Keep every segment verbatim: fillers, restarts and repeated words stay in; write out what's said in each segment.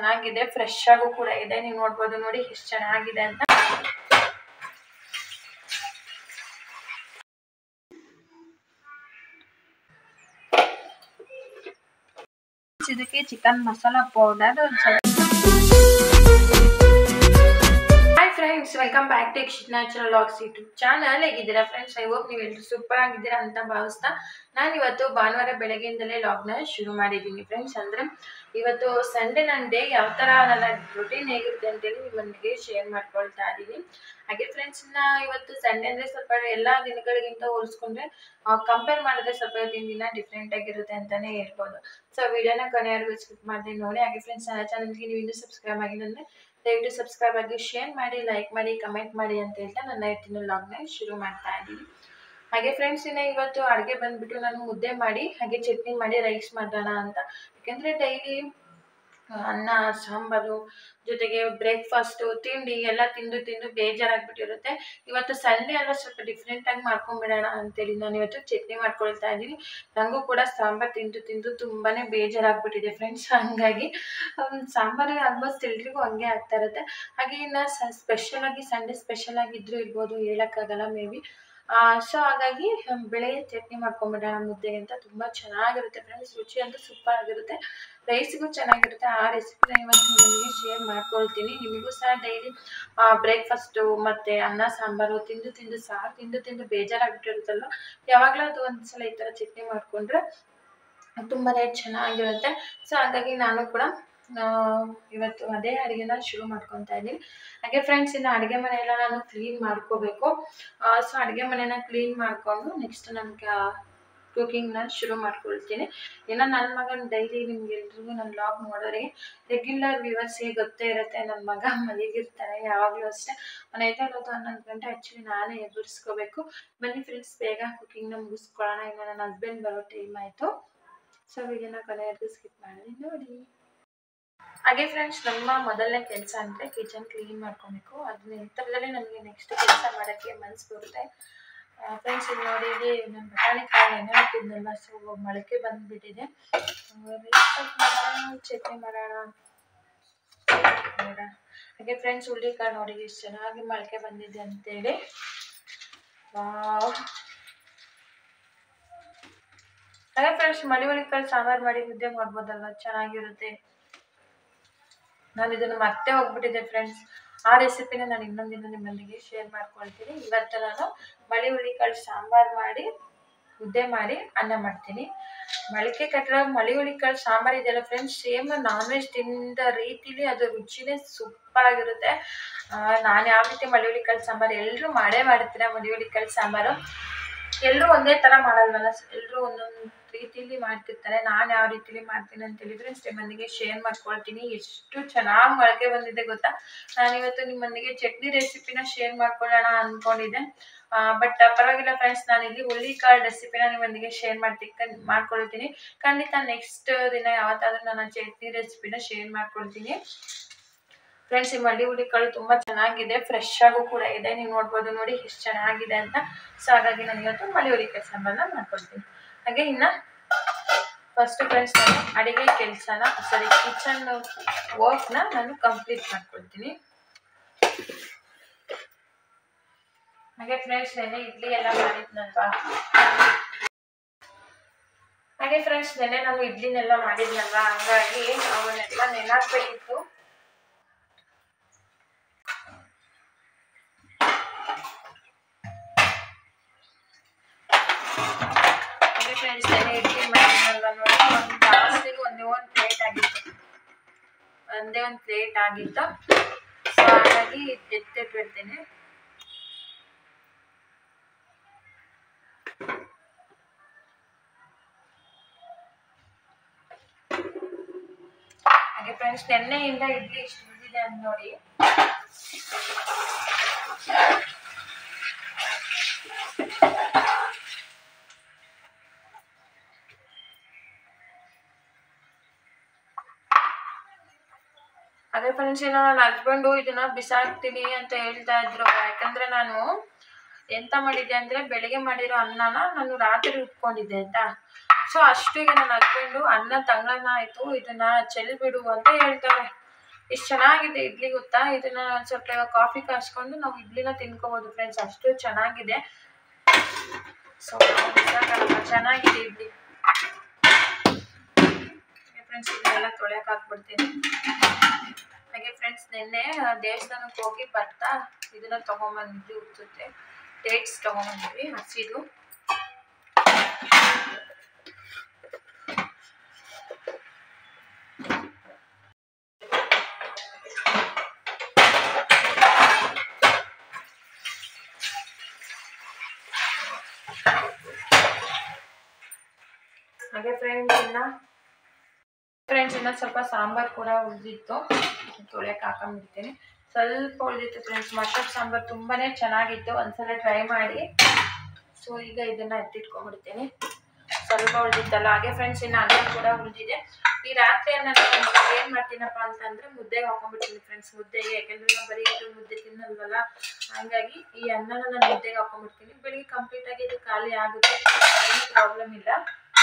ಚೆನ್ನಾಗಿದೆ, ಫ್ರೆಶ್ ಆಗು ಕೂಡ ಇದೆ. ನೀವು ನೋಡ್ಬೋದು ನೋಡಿ ಎಷ್ಟು ಚೆನ್ನಾಗಿದೆ ಅಂತ. ಇದಕ್ಕೆ chicken masala powder. Hi friends, welcome back to Yakshith natural vlogs YouTube channel. ಹೇಗಿದ್ದೀರಾ ಫ್ರೆಂಡ್ಸ್? ಐ ಹೋಪ್ ನೀವೆಲ್ಲರೂ ಸೂಪರ್ ಆಗಿದ್ದೀರಾ ಅಂತ ಭಾವಿಸ್ತಾ ನಾನು ಇವತ್ತು ಭಾನುವಾರ ಬೆಳಗ್ಗೆಯಿಂದಲೇ ವ್ಲಾಗ್ನ ಶುರು ಮಾಡಿದ್ದೀನಿ ಫ್ರೆಂಡ್ಸ್. ಅಂದರೆ ಇವತ್ತು ಸಂಡೇ ನನ್ನ ಡೇ ಯಾವ ಥರ ನನ್ನ ರೂಟೀನ್ ಹೇಗಿರುತ್ತೆ ಅಂತೇಳಿ ನಿಮ್ಮೊಂದಿಗೆ ಶೇರ್ ಮಾಡ್ಕೊಳ್ತಾ ಇದ್ದೀನಿ. ಹಾಗೆ ಫ್ರೆಂಡ್ಸ್, ಇನ್ನು ಇವತ್ತು ಸಂಡೇ ಅಂದರೆ ಸ್ವಲ್ಪ ಎಲ್ಲ ದಿನಗಳಿಗಿಂತ ಹೋಲಿಸ್ಕೊಂಡ್ರೆ ಕಂಪೇರ್ ಮಾಡಿದ್ರೆ ಸ್ವಲ್ಪ ಇವತ್ತಿನ ದಿನ ಡಿಫ್ರೆಂಟ್ ಆಗಿರುತ್ತೆ ಅಂತಲೇ ಹೇಳ್ಬೋದು. ಸೊ ವಿಡಿಯೋನ ಕೊನೆಯವರೆಗೂ ಸ್ಕಿಪ್ ಮಾಡಿ ನೋಡಿ. ಹಾಗೆ ಫ್ರೆಂಡ್ಸ್, ನನ್ನ ಚಾನಲ್ಗೆ ನೀವು ಇನ್ನೂ ಸಬ್ಸ್ಕ್ರೈಬ್ ಆಗಿಲ್ಲ ಅಂದರೆ ದಯವಿಟ್ಟು ಸಬ್ಸ್ಕ್ರೈಬ್ ಆಗಿ, ಶೇರ್ ಮಾಡಿ, ಲೈಕ್ ಮಾಡಿ, ಕಮೆಂಟ್ ಮಾಡಿ ಅಂತ ಹೇಳ್ತಾ ನನ್ನ ಇವತ್ತಿನ ವ್ಲಾಗ್ನ ಶುರು ಮಾಡ್ತಾ ಇದ್ದೀನಿ. ಹಾಗೆ ಫ್ರೆಂಡ್ಸ್, ಇನ್ನು ಇವತ್ತು ಅಡುಗೆ ಬಂದುಬಿಟ್ಟು ನಾನು ಮುದ್ದೆ ಮಾಡಿ ಹಾಗೆ ಚಟ್ನಿ ಮಾಡಿ ರೈಸ್ ಮಾಡೋಣ ಅಂತ. ಯಾಕೆಂದರೆ ಡೈಲಿ ಅನ್ನ ಸಾಂಬಾರು ಜೊತೆಗೆ ಬ್ರೇಕ್ಫಾಸ್ಟು ತಿಂಡಿ ಎಲ್ಲ ತಿಂದು ತಿಂದು ಬೇಜಾರಾಗ್ಬಿಟ್ಟಿರುತ್ತೆ. ಇವತ್ತು ಸಂಡೇ ಅಲ್ಲ, ಸ್ವಲ್ಪ ಡಿಫ್ರೆಂಟಾಗಿ ಮಾಡ್ಕೊಂಬಿಡೋಣ ಅಂತೇಳಿ ನಾನು ಇವತ್ತು ಚಟ್ನಿ ಮಾಡ್ಕೊಳ್ತಾ ಇದ್ದೀನಿ. ನನಗೂ ಕೂಡ ಸಾಂಬಾರು ತಿಂದು ತಿಂದು ತುಂಬಾ ಬೇಜಾರಾಗ್ಬಿಟ್ಟಿದೆ ಫ್ರೆಂಡ್ಸ್. ಹಾಗಾಗಿ ಸಾಂಬಾರು ಆಲ್ಮೋಸ್ಟ್ ಎಲ್ರಿಗೂ ಹಂಗೆ ಆಗ್ತಾ ಇರುತ್ತೆ. ಹಾಗೆ ಇನ್ನು ಸ ಸ್ಪೆಷಲಾಗಿ ಸಂಡೇ ಸ್ಪೆಷಲಾಗಿದ್ದರೂ ಇರ್ಬೋದು, ಹೇಳೋಕ್ಕಾಗಲ್ಲ ಮೇ ಬಿ. ಸೊ ಹಾಗಾಗಿ ಬೆಳಗ್ಗೆ ಚಟ್ನಿ ಮಾಡ್ಕೊಂಬಿಡೋಣ ಮುದ್ದೆಗೆ ಅಂತ. ತುಂಬ ಚೆನ್ನಾಗಿರುತ್ತೆ ಫ್ರೆಂಡ್ಸ್, ರುಚಿ ಅಂತೂ ಸೂಪರ್ ಆಗಿರುತ್ತೆ, ರೈಸ್ಗೂ ಚೆನ್ನಾಗಿರುತ್ತೆ. ಆ ರೆಸಿಪಿನ ಇವತ್ತು ನಿಮಗೆ ಶೇರ್ ಮಾಡ್ಕೊಳ್ತೀನಿ. ನಿಮಗೂ ಸಹ ಡೈಲಿ ಬ್ರೇಕ್ಫಾಸ್ಟು ಮತ್ತು ಅನ್ನ ಸಾಂಬಾರು ತಿಂದು ತಿಂದು ಸಾರು ತಿಂದು ತಿಂದು ಬೇಜಾರಾಗ್ಬಿಟ್ಟಿರುತ್ತಲ್ವ, ಯಾವಾಗಲೂ ಅದು ಒಂದು ಸಲ ಈ ಥರ ಚಟ್ನಿ ಮಾಡಿಕೊಂಡ್ರೆ ತುಂಬಾ ಚೆನ್ನಾಗಿರುತ್ತೆ. ಸೊ ಹಾಗಾಗಿ ನಾನು ಕೂಡ ಇವತ್ತು ಅದೇ ಅಡುಗೆನ ಶುರು ಮಾಡ್ಕೊತಾ ಇದ್ದೀನಿ. ಹಾಗೆ ಫ್ರೆಂಡ್ಸ್, ಇನ್ನು ಅಡುಗೆ ಮನೆಯೆಲ್ಲ ನಾನು ಕ್ಲೀನ್ ಮಾಡ್ಕೋಬೇಕು. ಸೊ ಅಡುಗೆ ಮನೆನ ಕ್ಲೀನ್ ಮಾಡಿಕೊಂಡು ನೆಕ್ಸ್ಟ್ ನನಗೆ ಕುಕಿಂಗ್ನ ಶುರು ಮಾಡ್ಕೊಳ್ತೀನಿ. ಏನೋ ನನ್ನ ಮಗನ ಡೈಲಿ ನಿಮ್ಗೆಲ್ರಿಗೂ ನನ್ನ ವ್ಲಾಗ್ ನೋಡೋರಿಗೆ ರೆಗ್ಯುಲರ್ ವ್ಯೂವರ್ಸ್ಗೆ ಗೊತ್ತೇ ಇರುತ್ತೆ, ನನ್ನ ಮಗ ಮಲಗಿರ್ತಾರೆ ಯಾವಾಗಲೂ ಅಷ್ಟೇ. ನಾನು ಎದ್ದೇಳೋದು ಹನ್ನೊಂದು ಗಂಟೆ, ಆ್ಯಕ್ಚುಲಿ ನಾನೇ ಎಬ್ಬರಿಸ್ಕೋಬೇಕು. ಬನ್ನಿ ಫ್ರೆಂಡ್ಸ್, ಬೇಗ ಕುಕಿಂಗ್ನ ಮುಗಿಸ್ಕೊಳ್ಳೋಣ, ಇನ್ನು ನನ್ನ ಹಸ್ಬೆಂಡ್ ಬರೋ ಟೈಮ್ ಆಯಿತು. ಸೊ ವಿಡಿಯೋನ ಕೊನೆಯವರೆಗೂ ಸ್ಕಿಪ್ ಮಾಡಿ ನೋಡಿ. ಹಾಗೆ ಫ್ರೆಂಡ್ಸ್, ನಮ್ಮ ಮೊದಲನೇ ಕೆಲಸ ಅಂದರೆ ಕಿಚನ್ ಕ್ಲೀನ್ ಮಾಡ್ಕೊಬೇಕು. ಅದ್ರ ನಂತರದಲ್ಲೇ ನನಗೆ ನೆಕ್ಸ್ಟ್ ಕೆಲಸ ಮಾಡೋಕ್ಕೆ ಮನಸ್ಸು ಬರುತ್ತೆ ಫ್ರೆಂಡ್ಸ್. ಇಲ್ಲಿ ನೋಡಿ, ಇಲ್ಲಿ ನಾನು ಬಟಾಣಿ ಕಾಳು ಎಣ್ಣೆ ಹಾಕಿದ್ನಲ್ವ, ಸೊ ಮೊಳಕೆ ಬಂದುಬಿಟ್ಟಿದೆ. ಚಟ್ನಿ ಮಾಡೋಣ ನೋಡೋಣ. ಹಾಗೆ ಫ್ರೆಂಡ್ಸ್, ಹುಳ್ಳಿಕಾಳು ನೋಡಿ ಎಷ್ಟು ಚೆನ್ನಾಗಿ ಮೊಳಕೆ ಬಂದಿದೆ ಅಂತೇಳಿ. ವಾವ್! ಹಾಗೆ ಫ್ರೆಂಡ್ಸ್, ಮಳಿ ಹುಳಿಕಾಳು ಸಾಂಬಾರು ಮಾಡಿ ಮುದ್ದೆ ಮಾಡ್ಬೋದಲ್ವ, ಚೆನ್ನಾಗಿರುತ್ತೆ. ನಾನು ಇದನ್ನು ಮತ್ತೆ ಹೋಗ್ಬಿಟ್ಟಿದ್ದೆ ಫ್ರೆಂಡ್ಸ್. ಆ ರೆಸಿಪಿನ ನಾನು ಇನ್ನೊಂದಿನ ನಿಮ್ಮೊಂದಿಗೆ ಶೇರ್ ಮಾಡ್ಕೊಳ್ತೀನಿ. ಇವತ್ತು ನಾನು ಮಳಿ ಹುಳಿಕಾಳು ಸಾಂಬಾರು ಮಾಡಿ ಮುದ್ದೆ ಮಾಡಿ ಅನ್ನ ಮಾಡ್ತೀನಿ. ಮೊಳಕೆ ಕಟ್ಟಿರೋ ಮಳಿ ಹುಳಿಕಾಳು ಸಾಂಬಾರು ಇದೆಯಲ್ಲ ಫ್ರೆಂಡ್ಸ್, ಸೇಮ್ ನಾನ್ ವೆಜ್ ತಿಂದ ರೀತಿಲಿ ಅದು ರುಚಿನೇ ಸೂಪರ್ ಆಗಿರುತ್ತೆ. ನಾನು ಯಾವ ರೀತಿ ಮಳಿ ಹುಳಿಕಾಳು ಸಾಂಬಾರು ಎಲ್ಲರೂ ಮಾಡೇ ಮಾಡ್ತೀರಾ. ಮಳಿ ಹುಳಿಕಾಳು ಸಾಂಬಾರು ಎಲ್ಲರೂ ಒಂದೇ ಥರ ಮಾಡಲ್ವಲ್ಲ, ಎಲ್ಲರೂ ಒಂದೊಂದು ರೀತಿಲಿ ಮಾಡ್ತಿರ್ತಾರೆ. ನಾನು ಯಾವ ರೀತಿಲಿ ಮಾಡ್ತೀನಿ ಅಂತೇಳಿ ಫ್ರೆಂಡ್ಸ್ ನಿಮ್ಮೊಂದಿಗೆ ಶೇರ್ ಮಾಡ್ಕೊಳ್ತೀನಿ. ಎಷ್ಟು ಚೆನ್ನಾಗಿ ಮೊಳಕೆ ಬಂದಿದೆ ಗೊತ್ತಾ. ನಾನಿವತ್ತು ನಿಮ್ಮೊಂದಿಗೆ ಚಟ್ನಿ ರೆಸಿಪಿನ ಶೇರ್ ಮಾಡ್ಕೊಳ್ಳೋಣ ಅಂದ್ಕೊಂಡಿದ್ದೆ, ಬಟ್ ಪರವಾಗಿಲ್ಲ ಫ್ರೆಂಡ್ಸ್, ನಾನಿಲ್ಲಿ ಹುಳ್ಳಿಕಾಳು ರೆಸಿಪಿನ ನಿಮ್ಮೊಂದಿಗೆ ಶೇರ್ ಮಾಡ್ತೀನಿ ಮಾಡ್ಕೊಳ್ತೀನಿ ಖಂಡಿತ ನೆಕ್ಸ್ಟ್ ದಿನ ಯಾವತ್ತಾದ್ರೂ ನಾನು ಚಟ್ನಿ ರೆಸಿಪಿನ ಶೇರ್ ಮಾಡ್ಕೊಳ್ತೀನಿ ಫ್ರೆಂಡ್ಸ್. ಈ ಮಲ್ಲಿ ಹುಳಿಕಾಳು ತುಂಬ ಚೆನ್ನಾಗಿದೆ, ಫ್ರೆಶ್ ಆಗು ಕೂಡ ಇದೆ. ನೀವು ನೋಡ್ಬೋದು ನೋಡಿ ಎಷ್ಟು ಚೆನ್ನಾಗಿದೆ ಅಂತ. ಸೊ ಹಾಗಾಗಿ ನಾನು ಇವತ್ತು ಮಲ್ಲಿ ಹುಳಿಕಾಳು ಸಾಂಬಾರನ್ನ ಮಾಡ್ಕೊಳ್ತೀನಿ. ಹಾಗೆ ಇನ್ನು ಫಸ್ಟ್ ಫ್ರೆಂಡ್ಸ್, ನಾನು ಅಡುಗೆ ಕೆಲಸನ ಸಾರಿ ಕಿಚನ್ ವರ್ಕ್ನ ನಾನು ಕಂಪ್ಲೀಟ್ ಮಾಡ್ಕೊಳ್ತೀನಿ. ಹಾಗೆ ಫ್ರೆಂಡ್ಸ್, ನೆನೆ ಇಡ್ಲಿ ಎಲ್ಲ ಮಾಡಿದ್ನಲ್ವಾ ಹಾಗೆ ಫ್ರೆಂಡ್ಸ್ ನೆನೆ ನಾನು ಇಡ್ಲಿನೆಲ್ಲ ಮಾಡಿದ್ನಲ್ವಾ ಹಂಗಾಗಿ ಅವನ್ನೆಲ್ಲ ನೆನಾಕ್ಬೇಕಿತ್ತು. ಹಾಗೆ ಫ್ರೆಂಡ್ಸ್, ನೆನೆ ಇಡ್ಲಿ ಮಾಡಿದ್ನಲ್ವಾ ನೋಡಿ, ಒಂದು ಜಾಸ್ತಿಗೆ ಒಂದೇ ಒಂದು ಪ್ಲೇಟ್ ಆಗಿತ್ತು ಒಂದೇ ಒಂದು ಪ್ಲೇಟ್ ಆಗಿತ್ತು ಸೊ ಹಾಗಾಗಿ ಎತ್ತಿಟ್ಬಿಡ್ತೀನಿ. ಹಾಗೆ ಫ್ರೆಂಡ್ಸ್, ನೆನ್ನೆಯಿಂದ ಇಡ್ಲಿ ಇಷ್ಟು ಉಳಿದಿದೆ ಅಂತ ನೋಡಿ. ಅದೇ ಫ್ರೆಂಡ್ಸ್, ಇನ್ನು ನನ್ನ ಹಸ್ಬೆಂಡು ಇದನ್ನ ಬಿಸಾಕ್ತೀನಿ ಅಂತ ಹೇಳ್ತಾ ಇದ್ರು. ಯಾಕಂದ್ರೆ ನಾನು ಎಂತ ಮಾಡಿದ್ದೆ ಅಂದ್ರೆ ಬೆಳಗ್ಗೆ ಮಾಡಿರೋ ಅನ್ನನ ನಾನು ರಾತ್ರಿ ಉಟ್ಕೊಂಡಿದ್ದೆ ಆಯ್ತಾ. ಸೊ ಅಷ್ಟಿಗೆ ನನ್ನ ಹಸ್ಬೆಂಡು ಅನ್ನ ತಂಗನ ಆಯ್ತು, ಇದನ್ನ ಚೆಲ್ಬಿಡು ಅಂತ ಹೇಳ್ತಾರೆ. ಎಷ್ಟು ಚೆನ್ನಾಗಿದೆ ಇಡ್ಲಿ ಗೊತ್ತಾ. ಇದನ್ನ ಸ್ವಲ್ಪ ಕಾಫಿ ಕಾಯಿಸ್ಕೊಂಡು ನಾವು ಇಡ್ಲಿನ ತಿನ್ಕೋಬಹುದು ಫ್ರೆಂಡ್ಸ್, ಅಷ್ಟು ಚೆನ್ನಾಗಿದೆ. ಸೊ ಚೆನ್ನಾಗಿದೆ ಇಡ್ಲಿ ಫ್ರೆಂಡ್ಸ್. ಇದನ್ನೆಲ್ಲ ತೊಳೆಯಕ್ಕೆ ಹಾಕ್ಬಿಡ್ತೀನಿ. ಹಾಗೆ ಫ್ರೆಂಡ್ಸ್ ನಿನ್ನೆ ದೇವಸ್ಥಾನಕ್ಕೆ ಹೋಗಿ ಬರ್ತಾ ಇದನ್ನ ತಗೊಂಬಂದ್ವಿ, ಉಚ್ಚುತ್ತೆ ಡೇಟ್ಸ್ ತಗೊಂಬಂದ್ವಿ ಹಸಿದು. ಹಾಗೆ ಫ್ರೆಂಡ್ಸ್ ಇನ್ನ ಫ್ರೆಂಡ್ಸ್ ಇನ್ನ ಸ್ವಲ್ಪ ಸಾಂಬಾರ್ ಕೂಡ ಉಳಿದಿತ್ತು, ತೊಳೆಯಕ್ಕೆ ಹಾಕೊಂಡ್ಬಿಡ್ತೀನಿ. ಸ್ವಲ್ಪ ಉಳಿದಿತ್ತು ಫ್ರೆಂಡ್ಸ್. ಮಶ್ರೂಮ್ ಸಾಂಬಾರ್ ತುಂಬಾನೇ ಚೆನ್ನಾಗಿತ್ತು, ಒಂದ್ಸಲ ಟ್ರೈ ಮಾಡಿ. ಸೊ ಈಗ ಇದನ್ನ ಎತ್ತಿಟ್ಕೊಂಡ್ಬಿಡ್ತೀನಿ, ಸ್ವಲ್ಪ ಉಳಿದಿತ್ತಲ್ಲ. ಹಾಗೆ ಫ್ರೆಂಡ್ಸ್ ಇನ್ನು ಅನ್ನ ಕೂಡ ಉಳಿದಿದೆ. ಈ ರಾತ್ರಿ ಅನ್ನ ಏನ್ ಮಾಡ್ತೀನಪ್ಪ ಅಂತಂದ್ರೆ ಮುದ್ದೆಗೆ ಹಾಕೊಂಡ್ಬಿಡ್ತೀನಿ ಫ್ರೆಂಡ್ಸ್, ಮುದ್ದೆಗೆ. ಯಾಕಂದ್ರೆ ನಾವು ಬರೀ ಇಟ್ಟು ಮುದ್ದೆ ತಿನ್ನಲ್ವಲ್ಲ, ಹಾಗಾಗಿ ಈ ಅನ್ನನ ನಾನು ಮುದ್ದೆಗೆ ಹಾಕೊಂಡ್ಬಿಡ್ತೀನಿ. ಬೆಳಿಗ್ಗೆ ಕಂಪ್ಲೀಟ್ ಆಗಿ ಇದು ಖಾಲಿ ಆಗುತ್ತೆ, ಏನು ಪ್ರಾಬ್ಲಮ್ ಇಲ್ಲ.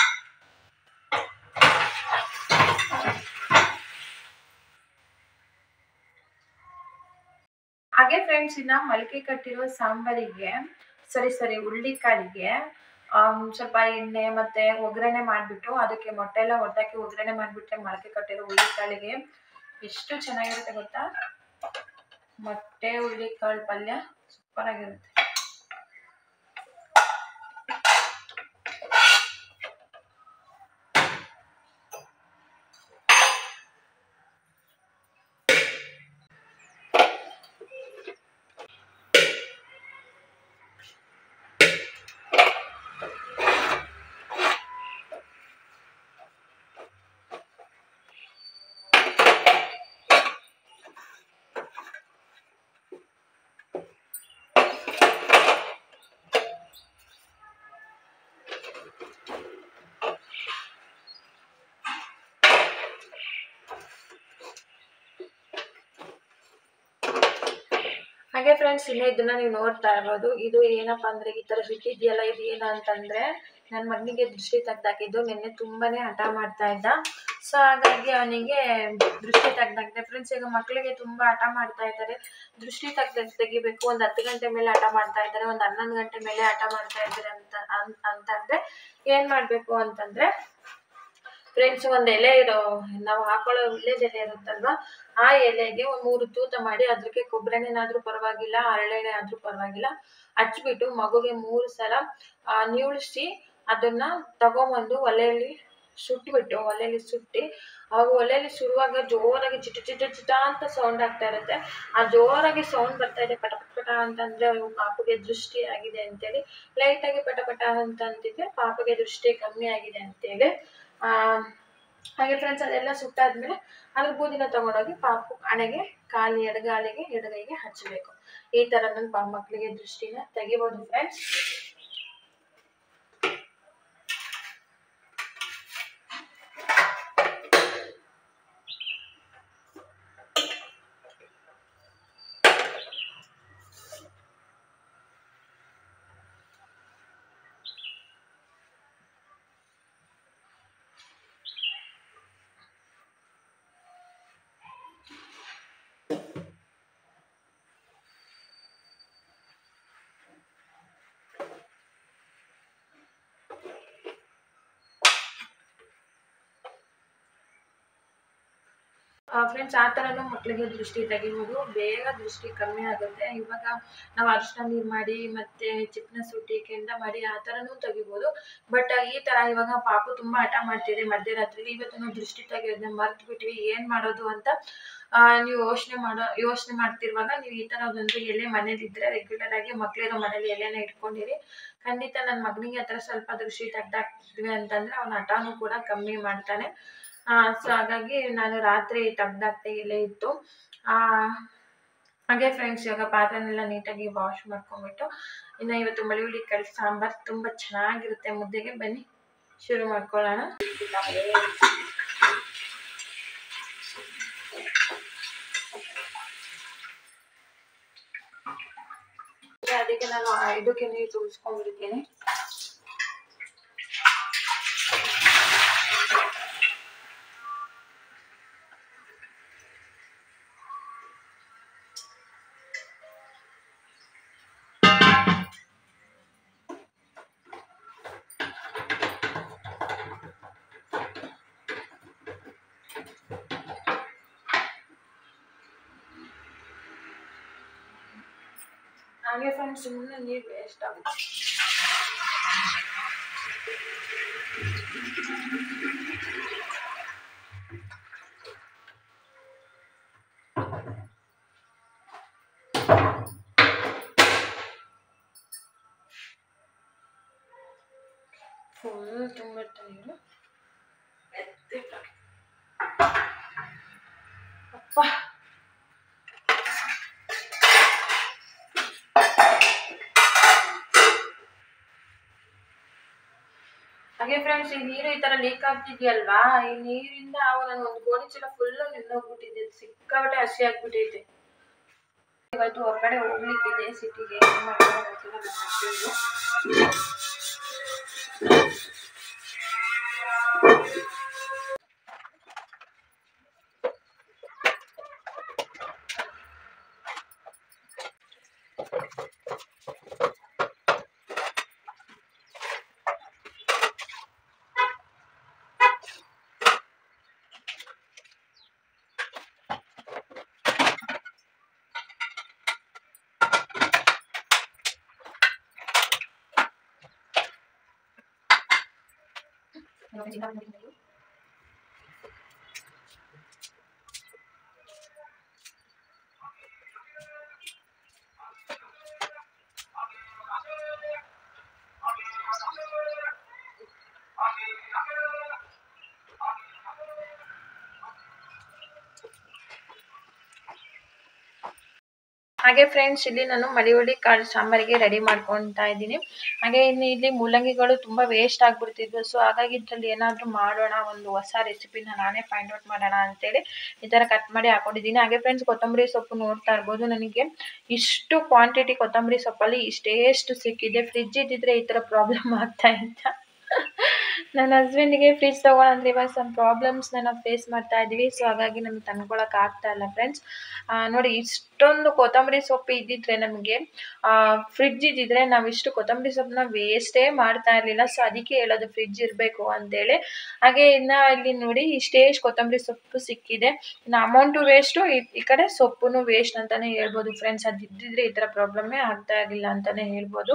ಹಾಗೆ ಫ್ರೆಂಡ್ಸ್ ಇನ್ನ ಮೊಳಕೆ ಕಟ್ಟಿರೋ ಸಾಂಬಾರಿಗೆ ಸರಿ ಸರಿ ಹುಳ್ಳಿಕಾಳಿಗೆ ಸ್ವಲ್ಪ ಎಣ್ಣೆ ಮತ್ತೆ ಒಗ್ಗರಣೆ ಮಾಡಿಬಿಟ್ಟು ಅದಕ್ಕೆ ಮೊಟ್ಟೆ ಎಲ್ಲ ಒಡ್ದಾಕಿ ಒಗ್ಗರಣೆ ಮಾಡಿಬಿಟ್ರೆ ಮೊಳಕೆ ಕಟ್ಟಿರೋ ಹುಳ್ಳಿಕಾಳಿಗೆ ಎಷ್ಟು ಚೆನ್ನಾಗಿರುತ್ತೆ ಗೊತ್ತಾ. ಮೊಟ್ಟೆ ಹುಳ್ಳಿಕಾಳು ಪಲ್ಯ ಸೂಪರ್ ಆಗಿರುತ್ತೆ. ಹಾಗೆ ಫ್ರೆಂಡ್ಸ್ ಇನ್ನು ಇದನ್ನ ನೀವು ನೋಡ್ತಾ ಇರೋದು, ಇದು ಏನಪ್ಪಾ ಅಂದ್ರೆ ಈ ತರ ಬಿಟ್ಟಿದೆಯಲ್ಲ, ಇದು ಏನು ಅಂತಂದ್ರೆ ನನ್ನ ಮಗನಿಗೆ ದೃಷ್ಟಿ ತೆಗ್ದಾಕಿದ್ದು. ನಿನ್ನೆ ತುಂಬಾನೇ ಹಠ ಮಾಡ್ತಾ ಇದ್ದ, ಸೊ ಹಾಗಾಗಿ ಅವನಿಗೆ ದೃಷ್ಟಿ ತೆಗ್ದಾಕಿದೆ ಫ್ರೆಂಡ್ಸ್. ಈಗ ಮಕ್ಕಳಿಗೆ ತುಂಬಾ ಹಠ ಮಾಡ್ತಾ ಇದ್ದಾರೆ, ದೃಷ್ಟಿ ತೆಗ್ದ ತೆಗಿಬೇಕು. ಒಂದು ಹತ್ತು ಗಂಟೆ ಮೇಲೆ ಹಠ ಮಾಡ್ತಾ ಇದ್ದಾರೆ, ಒಂದು ಹನ್ನೊಂದು ಗಂಟೆ ಮೇಲೆ ಹಠ ಮಾಡ್ತಾ ಇದ್ದಾರೆ ಅಂತ ಅಂತಂದ್ರೆ ಏನ್ ಮಾಡ್ಬೇಕು ಅಂತಂದ್ರೆ ಫ್ರೆಂಡ್ಸ್, ಒಂದ್ ಎಲೆ ಇರೋ ನಾವು ಹಾಕೊಳ್ಳೋ ವಿಳ್ಯದೆಲೆ ಇರುತ್ತಲ್ವಾ, ಆ ಎಲೆಗೆ ಒಂದ್ ಮೂರು ತೂತ ಮಾಡಿ ಅದಕ್ಕೆ ಕೊಬ್ಬರೆಣ್ಣೆನಾದ್ರೂ ಪರವಾಗಿಲ್ಲ, ಹರಳೆಣ್ಣೆ ಆದ್ರೂ ಪರವಾಗಿಲ್ಲ ಹಚ್ಬಿಟ್ಟು ಮಗುಗೆ ಮೂರು ಸಲ ಆ ನೀಳಿಸಿ ಅದನ್ನ ತಗೊಂಬಂದು ಒಲೆಯಲ್ಲಿ ಸುಟ್ಬಿಟ್ಟು ಒಲೆಯಲ್ಲಿ ಸುಟ್ಟಿ ಅವಾಗ ಒಲೆಯಲ್ಲಿ ಸುಡುವಾಗ ಜೋರಾಗಿ ಚಿಟ ಚಿಟ ಚಿಟ ಅಂತ ಸೌಂಡ್ ಆಗ್ತಾ ಇರುತ್ತೆ. ಆ ಜೋರಾಗಿ ಸೌಂಡ್ ಬರ್ತಾ ಇದೆ ಪಟ ಪಟ ಪಟ ಅಂತಂದ್ರೆ ಪಾಪಗೆ ದೃಷ್ಟಿ ಆಗಿದೆ ಅಂತೇಳಿ, ಲೈಟ್ ಆಗಿ ಪಟ ಪಟ ಅಂತ ಅಂತಿದ್ರೆ ಪಾಪಗೆ ದೃಷ್ಟಿ ಕಮ್ಮಿ ಆಗಿದೆ ಅಂತೇಳಿ. ಆ ಹಾಗೆ ಫ್ರೆಂಡ್ಸ್ ಅದೆಲ್ಲ ಸುಟ್ಟಾದ್ಮೇಲೆ ಅದ್ರ ಬೂದಿನ ತಗೊಂಡೋಗಿ ಪಾಪು ಹಣೆಗೆ ಕಾಲಿ ಎಡಗಾಲಿಗೆ ಎಡಗೈಗೆ ಹಚ್ಚಬೇಕು. ಈ ತರ ನನ್ನ ಮಕ್ಕಳಿಗೆ ದೃಷ್ಟಿನ ತೆಗಿಬಹುದು ಫ್ರೆಂಡ್ಸ್. ಫ್ರೆಂಡ್ಸ್ ಆ ಥರನೂ ಮಕ್ಕಳಿಗೆ ದೃಷ್ಟಿ ತೆಗಿಬೋದು, ಬೇಗ ದೃಷ್ಟಿ ಕಮ್ಮಿ ಆಗುತ್ತೆ. ಇವಾಗ ನಾವು ಅರಿಶಿನ ನೀರು ಮಾಡಿ ಮತ್ತು ಚಿಪ್ಪನ ಸುಟ್ಟಿ ಕೆಂಡ ಮಾಡಿ ಆ ಥರನೂ ತೆಗಿಬೋದು. ಬಟ್ ಈ ಥರ ಇವಾಗ ಪಾಪು ತುಂಬ ಹಠ ಮಾಡ್ತಿದೆ ಮಧ್ಯರಾತ್ರಿಲಿ, ಇವತ್ತು ನಾವು ದೃಷ್ಟಿ ತೆಗಿಯೋದನ್ನ ಮರ್ತು ಬಿಟ್ವಿ, ಏನು ಮಾಡೋದು ಅಂತ ನೀವು ಯೋಚನೆ ಮಾಡೋ ಯೋಚನೆ ಮಾಡ್ತಿರುವಾಗ ನೀವು ಈ ಥರ ಒಂದು ಎಲೆ ಮನೇಲಿದ್ದರೆ ರೆಗ್ಯುಲರ್ ಆಗಿ ಮಕ್ಕಳಿರೋ ಮನೇಲಿ ಎಲೆನ ಇಟ್ಕೊಂಡಿರಿ. ಖಂಡಿತ ನನ್ನ ಮಗನಿಗೆ ಆ ಥರ ಸ್ವಲ್ಪ ದೃಷ್ಟಿ ತೆಗ್ದಾಕ್ತೀವಿ ಅಂತಂದರೆ ಅವನ ಹಠನೂ ಕೂಡ ಕಮ್ಮಿ ಮಾಡ್ತಾನೆ. ಸೊ ಹಾಗಾಗಿ ನಾನು ರಾತ್ರಿ ತೆಗ್ದಾಕ್ತೆ ಎಲೆ ಇತ್ತು. ಹಾಗೆ ಫ್ರೆಂಡ್ಸ್ ಇವಾಗ ಪಾತ್ರೆನೆಲ್ಲ ನೀಟಾಗಿ ವಾಶ್ ಮಾಡ್ಕೊಂಡ್ಬಿಟ್ಟು ಇನ್ನು ಇವತ್ತು ಮಳಿಹುಳಿ ಕಾಳು ಸಾಂಬಾರು ತುಂಬ ಚೆನ್ನಾಗಿರುತ್ತೆ ಮುದ್ದೆಗೆ. ಬನ್ನಿ ಶುರು ಮಾಡ್ಕೊಳ್ಳೋಣ. ಅದಕ್ಕೆ ನಾನು ಇದಕ್ಕೆ ನೀರು ತುಳಿಸ್ಕೊಂಡ್ಬಿಡ್ತೀನಿ. ಹಾಗೆ ಫ್ರೆಂಡ್ಸ್ ಸುಮ್ಮನೆ ನೀರು ವೇಸ್ಟ್ ಆಗುತ್ತೆ. ಫುಲ್ ತುಂಬಿರ್ತಾ ನೀರು. ಅಪ್ಪ ಹಾಗೆ ಫ್ರೆಂಡ್ಸ್, ಈ ನೀರು ಈ ತರ ಲೀಕ್ ಆಗ್ತಿದ್ಯಲ್ವಾ, ಈ ನೀರಿಂದ ನಾನು ಒಂದು ಗೋಣಿ ಚೀಲ ಫುಲ್ ನಿನ್ನೋಗ್ಬಿಟ್ಟಿದೆ. ಸಿಕ್ಕಾಪಟ್ಟೆ ಹಸಿ ಆಗ್ಬಿಟ್ಟೈತೆ. ಇವತ್ತು ಹೊರಗಡೆ ಹೋಗ್ಲಿಕ್ಕಿದೆ ಸಿಟಿಗೆ. ಹಾಗೆ ಫ್ರೆಂಡ್ಸ್, ಇಲ್ಲಿ ನಾನು ಮಳಿಹುಳಿ ಕಾಳು ಸಾಂಬಾರಿಗೆ ರೆಡಿ ಮಾಡ್ಕೊತಾ ಇದ್ದೀನಿ. ಹಾಗೆ ಇನ್ನು ಇಲ್ಲಿ ಮೂಲಂಗಿಗಳು ತುಂಬ ವೇಸ್ಟ್ ಆಗಿಬಿಡ್ತಿದ್ವು. ಸೊ ಹಾಗಾಗಿ ಇದರಲ್ಲಿ ಏನಾದರೂ ಮಾಡೋಣ, ಒಂದು ಹೊಸ ರೆಸಿಪಿನ ನಾನೇ ಫೈಂಡ್ ಔಟ್ ಮಾಡೋಣ ಅಂತೇಳಿ ಈ ಥರ ಕಟ್ ಮಾಡಿ ಹಾಕೊಂಡಿದ್ದೀನಿ. ಹಾಗೆ ಫ್ರೆಂಡ್ಸ್, ಕೊತ್ತಂಬರಿ ಸೊಪ್ಪು ನೋಡ್ತಾ ಇರ್ಬೋದು. ನನಗೆ ಇಷ್ಟು ಕ್ವಾಂಟಿಟಿ ಕೊತ್ತಂಬರಿ ಸೊಪ್ಪಲ್ಲಿ ಇಷ್ಟೇಷ್ಟು ಸಿಕ್ಕಿದೆ. ಫ್ರಿಜ್ ಇದ್ದಿದ್ರೆ ಈ ಥರ ಪ್ರಾಬ್ಲಮ್ ಆಗ್ತಾ ಇತ್ತ. ನನ್ನ ಹಸ್ಬೆಂಡಿಗೆ ಫ್ರಿಜ್ ತೊಗೊಳಂದ್ರೆ ಇವಾಗ ಸಮ್ ಪ್ರಾಬ್ಲಮ್ಸ್ನ ನಾವು ಫೇಸ್ ಮಾಡ್ತಾ ಇದ್ದೀವಿ. ಸೊ ಹಾಗಾಗಿ ನಮ್ಗೆ ತಂದ್ಕೊಳಕ್ಕೆ ಆಗ್ತಾ ಇಲ್ಲ ಫ್ರೆಂಡ್ಸ್. ನೋಡಿ, ಇಷ್ಟೊಂದು ಕೊತ್ತಂಬರಿ ಸೊಪ್ಪು ಇದ್ದಿದ್ರೆ ನಮಗೆ ಫ್ರಿಜ್ ಇದ್ದಿದ್ರೆ ನಾವು ಇಷ್ಟು ಕೊತ್ತಂಬರಿ ಸೊಪ್ಪನ್ನ ವೇಸ್ಟೇ ಮಾಡ್ತಾ ಇರಲಿಲ್ಲ. ಸೊ ಅದಕ್ಕೆ ಹೇಳೋದು ಫ್ರಿಜ್ ಇರಬೇಕು ಅಂತೇಳಿ. ಹಾಗೆ ಇನ್ನು ಇಲ್ಲಿ ನೋಡಿ ಇಷ್ಟೇಷ್ಟು ಕೊತ್ತಂಬರಿ ಸೊಪ್ಪು ಸಿಕ್ಕಿದೆ. ಇನ್ನು ಅಮೌಂಟು ವೇಸ್ಟು, ಈ ಕಡೆ ಸೊಪ್ಪು ವೇಸ್ಟ್ ಅಂತಲೇ ಹೇಳ್ಬೋದು ಫ್ರೆಂಡ್ಸ್. ಅದು ಇದ್ದಿದ್ರೆ ಈ ಥರ ಪ್ರಾಬ್ಲಮ್ಮೇ ಆಗ್ತಾ ಇರಲಿಲ್ಲ ಅಂತಲೇ ಹೇಳ್ಬೋದು.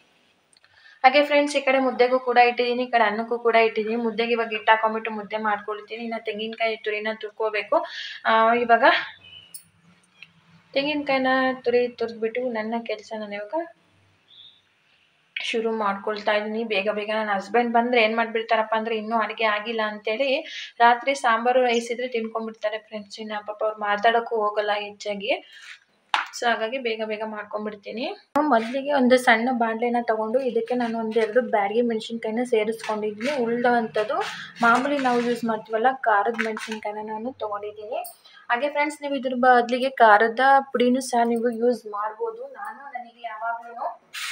ಹಾಗೆ ಫ್ರೆಂಡ್ಸ್, ಈ ಕಡೆ ಮುದ್ದೆಗೂ ಕೂಡ ಇಟ್ಟಿದ್ದೀನಿ, ಈ ಕಡೆ ಅನ್ನಕ್ಕೂ ಕೂಡ ಇಟ್ಟಿದ್ದೀನಿ. ಮುದ್ದೆಗೆ ಇವಾಗ ಹಿಟ್ಟು ಹಾಕೊಂಡ್ಬಿಟ್ಟು ಮುದ್ದೆ ಮಾಡ್ಕೊಳ್ತೀನಿ. ಇನ್ನು ತೆಂಗಿನಕಾಯಿ ತುರಿನ ತುರ್ಕೋಬೇಕು. ಇವಾಗ ತೆಂಗಿನಕಾಯಿನ ತುರಿ ತುರಿದ್ಬಿಟ್ಟು ನನ್ನ ಕೆಲಸ ನಾನು ಇವಾಗ ಶುರು ಮಾಡ್ಕೊಳ್ತಾ ಇದ್ದೀನಿ ಬೇಗ ಬೇಗ. ನನ್ನ ಹಸ್ಬೆಂಡ್ ಬಂದರೆ ಏನು ಮಾಡಿಬಿಡ್ತಾರಪ್ಪ ಅಂದರೆ, ಇನ್ನೂ ಅಡುಗೆ ಆಗಿಲ್ಲ ಅಂತೇಳಿ ರಾತ್ರಿ ಸಾಂಬಾರು ರೈಸ್ ಇದ್ದರೆ ತಿನ್ಕೊಂಡ್ಬಿಡ್ತಾರೆ ಫ್ರೆಂಡ್ಸ್. ಇನ್ನು ಪಾಪ ಅವ್ರು ಮಾತಾಡೋಕ್ಕೂ ಹೋಗಲ್ಲ ಹೆಚ್ಚಾಗಿ. ಸೊ ಹಾಗಾಗಿ ಬೇಗ ಬೇಗ ಮಾಡ್ಕೊಂಡ್ಬಿಡ್ತೀನಿ. ಮೊದಲಿಗೆ ಒಂದು ಸಣ್ಣ ಬಾಣಲೆನ ತೊಗೊಂಡು ಇದಕ್ಕೆ ನಾನು ಒಂದೆರಡು ಬ್ಯಾಡಗಿ ಮೆಣಸಿನ್ಕಾಯಿನ ಸೇರಿಸ್ಕೊಂಡಿದ್ದೀನಿ. ಉಳ್ದಂಥದ್ದು ಮಾಮೂಲಿ ನಾವು ಯೂಸ್ ಮಾಡ್ತೀವಲ್ಲ ಖಾರದ ಮೆಣಸಿನ್ಕಾಯಿನ ನಾನು ತೊಗೊಂಡಿದ್ದೀನಿ. ಹಾಗೆ ಫ್ರೆಂಡ್ಸ್, ನೀವು ಇದ್ರ ಬದಲಿಗೆ ಖಾರದ ಪುಡಿನೂ ಸಹ ನೀವು ಯೂಸ್ ಮಾಡ್ಬೋದು. ನಾನು ನನಗೆ ಯಾವಾಗಲೂ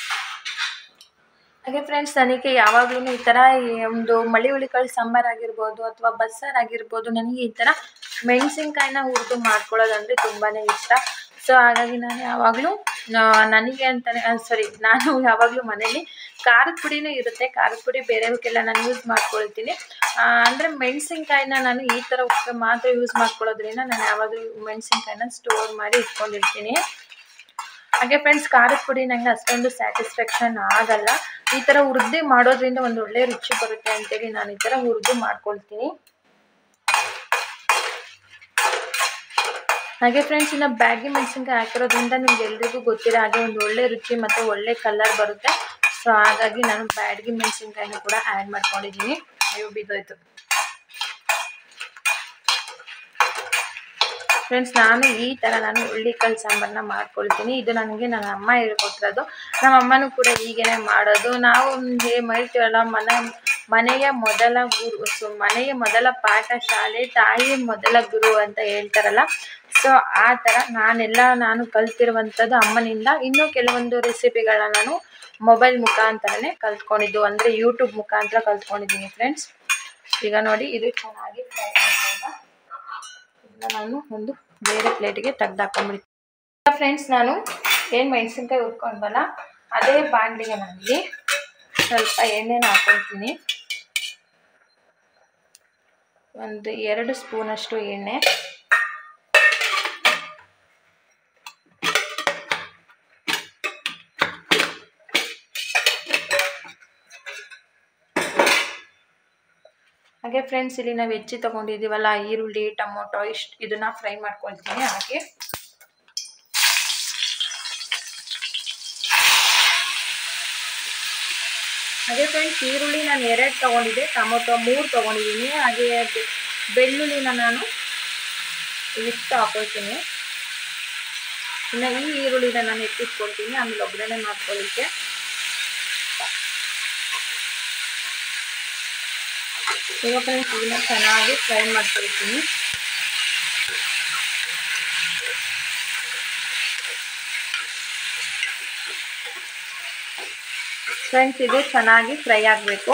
ಹಾಗೆ ಫ್ರೆಂಡ್ಸ್ ನನಗೆ ಯಾವಾಗಲೂ ಈ ಥರ ಒಂದು ಮಳಿಹುಳಿ ಕಾಳು ಸಾಂಬಾರು ಆಗಿರ್ಬೋದು ಅಥವಾ ಬಸ್ಸಾರು ಆಗಿರ್ಬೋದು, ನನಗೆ ಈ ಥರ ಮೆಣಸಿನ್ಕಾಯಿನ ಹುರಿದು ಮಾಡ್ಕೊಳ್ಳೋದಂದರೆ ತುಂಬಾ ಇಷ್ಟ. ಸೊ ಹಾಗಾಗಿ ನಾನು ಯಾವಾಗಲೂ ನನಗೆ ಅಂತಲೇ ಸಾರಿ ನಾನು ಯಾವಾಗಲೂ ಮನೇಲಿ ಖಾರದ ಪುಡಿನೂ ಇರುತ್ತೆ. ಖಾರದ ಪುಡಿ ಬೇರೆಯವಕ್ಕೆಲ್ಲ ನಾನು ಯೂಸ್ ಮಾಡ್ಕೊಳ್ತೀನಿ. ಅಂದರೆ ಮೆಣಸಿನ್ಕಾಯಿನ ನಾನು ಈ ಥರ ಮಾತ್ರ ಯೂಸ್ ಮಾಡ್ಕೊಳ್ಳೋದ್ರಿಂದ ನಾನು ಯಾವಾಗಲೂ ಮೆಣಸಿನ್ಕಾಯಿನ ಸ್ಟೋರ್ ಮಾಡಿ ಇಟ್ಕೊಂಡಿರ್ತೀನಿ. ಹಾಗೆ ಫ್ರೆಂಡ್ಸ್, ಖಾರದ ಪುಡಿ ನನಗೆ ಅಷ್ಟೊಂದು ಸ್ಯಾಟಿಸ್ಫ್ಯಾಕ್ಷನ್ ಆಗಲ್ಲ. ಈ ಥರ ಹುರಿದು ಮಾಡೋದ್ರಿಂದ ಒಂದು ಒಳ್ಳೆ ರುಚಿ ಬರುತ್ತೆ ಅಂತೇಳಿ ನಾನು ಈ ಥರ ಹುರಿದು ಮಾಡ್ಕೊಳ್ತೀನಿ. ಹಾಗೆ ಫ್ರೆಂಡ್ಸ್, ಇನ್ನು ಬ್ಯಾಡಗಿ ಮೆಣಸಿನ್ಕಾಯಿ ಹಾಕಿರೋದ್ರಿಂದ ನಿಮ್ಗೆ ಎಲ್ರಿಗೂ ಗೊತ್ತಿರೋ ಹಾಗೆ ಒಂದು ಒಳ್ಳೆ ರುಚಿ ಮತ್ತು ಒಳ್ಳೆ ಕಲರ್ ಬರುತ್ತೆ. ಸೊ ಹಾಗಾಗಿ ನಾನು ಬ್ಯಾಡಗಿ ಮೆಣಸಿನ್ಕಾಯಿನ ಕೂಡ ಆ್ಯಡ್ ಮಾಡ್ಕೊಂಡಿದ್ದೀನಿ. ಅಯ್ಯೋ ಬಿದ್ದೋಯ್ತು ಫ್ರೆಂಡ್ಸ್. ನಾನು ಈ ಥರ ನಾನು ಹುಳ್ಳಿಕಾಳು ಸಾಂಬಾರನ್ನ ಮಾಡ್ಕೊಳ್ತೀನಿ. ಇದು ನನಗೆ ನನ್ನ ಅಮ್ಮ ಹೇಳ್ಕೊಟ್ಟಿರೋದು. ನಮ್ಮ ಅಮ್ಮನೂ ಕೂಡ ಹೀಗೇ ಮಾಡೋದು. ನಾವು ಹೇಳ್ತೀವಲ್ಲ, ಮನೆ ಮನೆಯ ಮೊದಲ ಗುರು, ಸೊ ಮನೆಯ ಮೊದಲ ಪಾಠ ಶಾಲೆ, ತಾಯಿಯ ಮೊದಲ ಗುರು ಅಂತ ಹೇಳ್ತಾರಲ್ಲ. ಸೊ ಆ ಥರ ನಾನೆಲ್ಲ ನಾನು ಕಲ್ತಿರುವಂಥದ್ದು ಅಮ್ಮನಿಂದ. ಇನ್ನೂ ಕೆಲವೊಂದು ರೆಸಿಪಿಗಳನ್ನ ನಾನು ಮೊಬೈಲ್ ಮುಖಾಂತರನೇ ಕಲ್ತ್ಕೊಂಡಿದ್ದು, ಅಂದರೆ ಯೂಟ್ಯೂಬ್ ಮುಖಾಂತರ ಕಲ್ತ್ಕೊಂಡಿದ್ದೀನಿ ಫ್ರೆಂಡ್ಸ್. ಈಗ ನೋಡಿ, ಇದು ಚೆನ್ನಾಗಿ ಫ್ರೈ ಆದಾಗ ಇದನ್ನ ನಾನು ಒಂದು ಬೇರೆ ಪ್ಲೇಟಿಗೆ ತೆಗ್ದು ಹಾಕೊಂಡ್ಬಿಡ್ತೀನಿ ಫ್ರೆಂಡ್ಸ್. ನಾನು ಏನು ಮೆಣಸಿನ್ಕಾಯಿ ಹುರ್ಕೊಂಡ್ವಲ್ಲ ಅದೇ ಬಾಣಲಿಗೆ ನನಗೆ ಸ್ವಲ್ಪ ಎಣ್ಣೆನ ಹಾಕೊಳ್ತೀನಿ. ಒಂದು ಎರಡು ಸ್ಪೂನಷ್ಟು ಎಣ್ಣೆ, ಹಾಗೆ ಫ್ರೆಂಡ್ಸ್ ಇಲ್ಲಿ ನಾವು ಹೆಚ್ಚಿ ತೊಗೊಂಡಿದ್ದೀವಲ್ಲ ಈರುಳ್ಳಿ ಟೊಮೊಟೊ ಇಷ್ಟು ಇದನ್ನು ಫ್ರೈ ಮಾಡ್ಕೊಳ್ತೀನಿ. ಹಾಗೆ ಹಾಗೆ ಫ್ರೆಂಡ್ಸ್ ಈರುಳ್ಳಿ ನಾನು ಎರಡು ತೊಗೊಂಡಿದ್ದೆ, ಟೊಮೊಟೊ ಮೂರು ತೊಗೊಂಡಿದ್ದೀನಿ. ಹಾಗೆ ಬೆಳ್ಳುಳ್ಳಿನ ನಾನು ಇಷ್ಟು ಹಾಕೊಳ್ತೀನಿ. ಇನ್ನು ಈ ಈರುಳ್ಳಿನ ನಾನು ಎತ್ತಿಟ್ಕೊಳ್ತೀನಿ ಆಮೇಲೆ ಒಗ್ಗರಣೆ ಮಾಡ್ಕೊಳ್ಳಿಕ್ಕೆ. ಈಗ ಫ್ರೆಂಡ್ಸ್ ಇದನ್ನ ಚೆನ್ನಾಗಿ ಫ್ರೈ ಮಾಡ್ಕೊಳ್ತೀನಿ. ಫ್ರೆಂಡ್ಸ್ ಇದು ಚೆನ್ನಾಗಿ ಫ್ರೈ ಆಗಬೇಕು.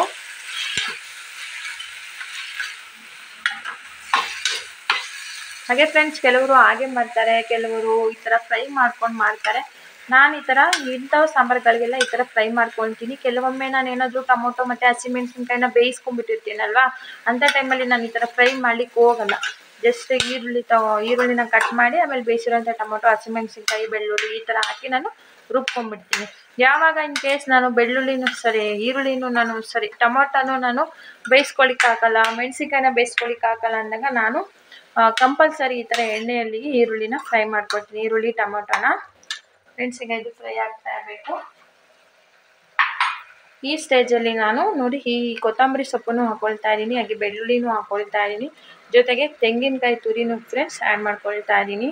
ಹಾಗೆ ಫ್ರೆಂಡ್ಸ್ ಕೆಲವರು ಹಾಗೆ ಮಾಡ್ತಾರೆ, ಕೆಲವರು ಈ ಥರ ಫ್ರೈ ಮಾಡ್ಕೊಂಡು ಮಾಡ್ತಾರೆ. ನಾನು ಈ ಥರ ಇಂಥವು ಸಾಂಬಾರುಗಳಿಗೆಲ್ಲ ಈ ಥರ ಫ್ರೈ ಮಾಡ್ಕೊಳ್ತೀನಿ. ಕೆಲವೊಮ್ಮೆ ನಾನು ಏನಾದರೂ ಟೊಮೊಟೊ ಮತ್ತು ಹಸಿಮೆಣ್ಸಿನ್ಕಾಯಿನ ಬೇಯಿಸ್ಕೊಂಡ್ಬಿಟ್ಟಿರ್ತೀನಲ್ವಾ, ಅಂಥ ಟೈಮಲ್ಲಿ ನಾನು ಈ ಥರ ಫ್ರೈ ಮಾಡ್ಲಿಕ್ಕೆ ಹೋಗಲ್ಲ. ಜಸ್ಟ್ ಈರುಳ್ಳಿ ತಗೋ ಈರುಳ್ಳಿನ ಕಟ್ ಮಾಡಿ ಆಮೇಲೆ ಬೇಯಿಸಿರೋಂಥ ಟೊಮೊಟೊ ಹಸಿಮೆಣ್ಸಿನ್ಕಾಯಿ ಬೆಳ್ಳುಳ್ಳಿ ಈ ಥರ ಹಾಕಿ ನಾನು ರುಬ್ಕೊಂಡ್ಬಿಡ್ತೀನಿ. ಯಾವಾಗ ಇನ್ ಕೇಸ್ ನಾನು ಬೆಳ್ಳುಳ್ಳಿನೂ ಸರಿ ಈರುಳ್ಳಿನೂ ನಾನು ಸರಿ ಟೊಮೊಟೊನೂ ನಾನು ಬೇಯಿಸ್ಕೊಳಿಕ್ಕೆ ಆಗಲ್ಲ, ಮೆಣಸಿನ್ಕಾಯಿನ ಬೇಯಿಸ್ಕೊಳಿಕ್ಕೆ ಆಗಲ್ಲ ಅಂದಾಗ ನಾನು ಕಂಪಲ್ಸರಿ ಈ ಥರ ಎಣ್ಣೆಯಲ್ಲಿ ಈರುಳ್ಳಿನ ಫ್ರೈ ಮಾಡ್ಕೊಳ್ತೀನಿ, ಈರುಳ್ಳಿ ಟೊಮೊಟೊನ. ಫ್ರೆಂಡ್ಸಿಗೆ ಇದು ಫ್ರೈ ಆಗ್ತಾ ಇರಬೇಕು. ಈ ಸ್ಟೇಜಲ್ಲಿ ನಾನು ನೋಡಿ ಈ ಕೊತ್ತಂಬರಿ ಸೊಪ್ಪನ್ನು ಹಾಕೊಳ್ತಾ ಇದ್ದೀನಿ, ಹಾಗೆ ಬೆಳ್ಳುಳ್ಳಿನೂ ಹಾಕೊಳ್ತಾ ಇದ್ದೀನಿ, ಜೊತೆಗೆ ತೆಂಗಿನಕಾಯಿ ತುರಿನೂ ಫ್ರೆಂಡ್ಸ್ ಆ್ಯಡ್ ಮಾಡ್ಕೊಳ್ತಾ ಇದ್ದೀನಿ.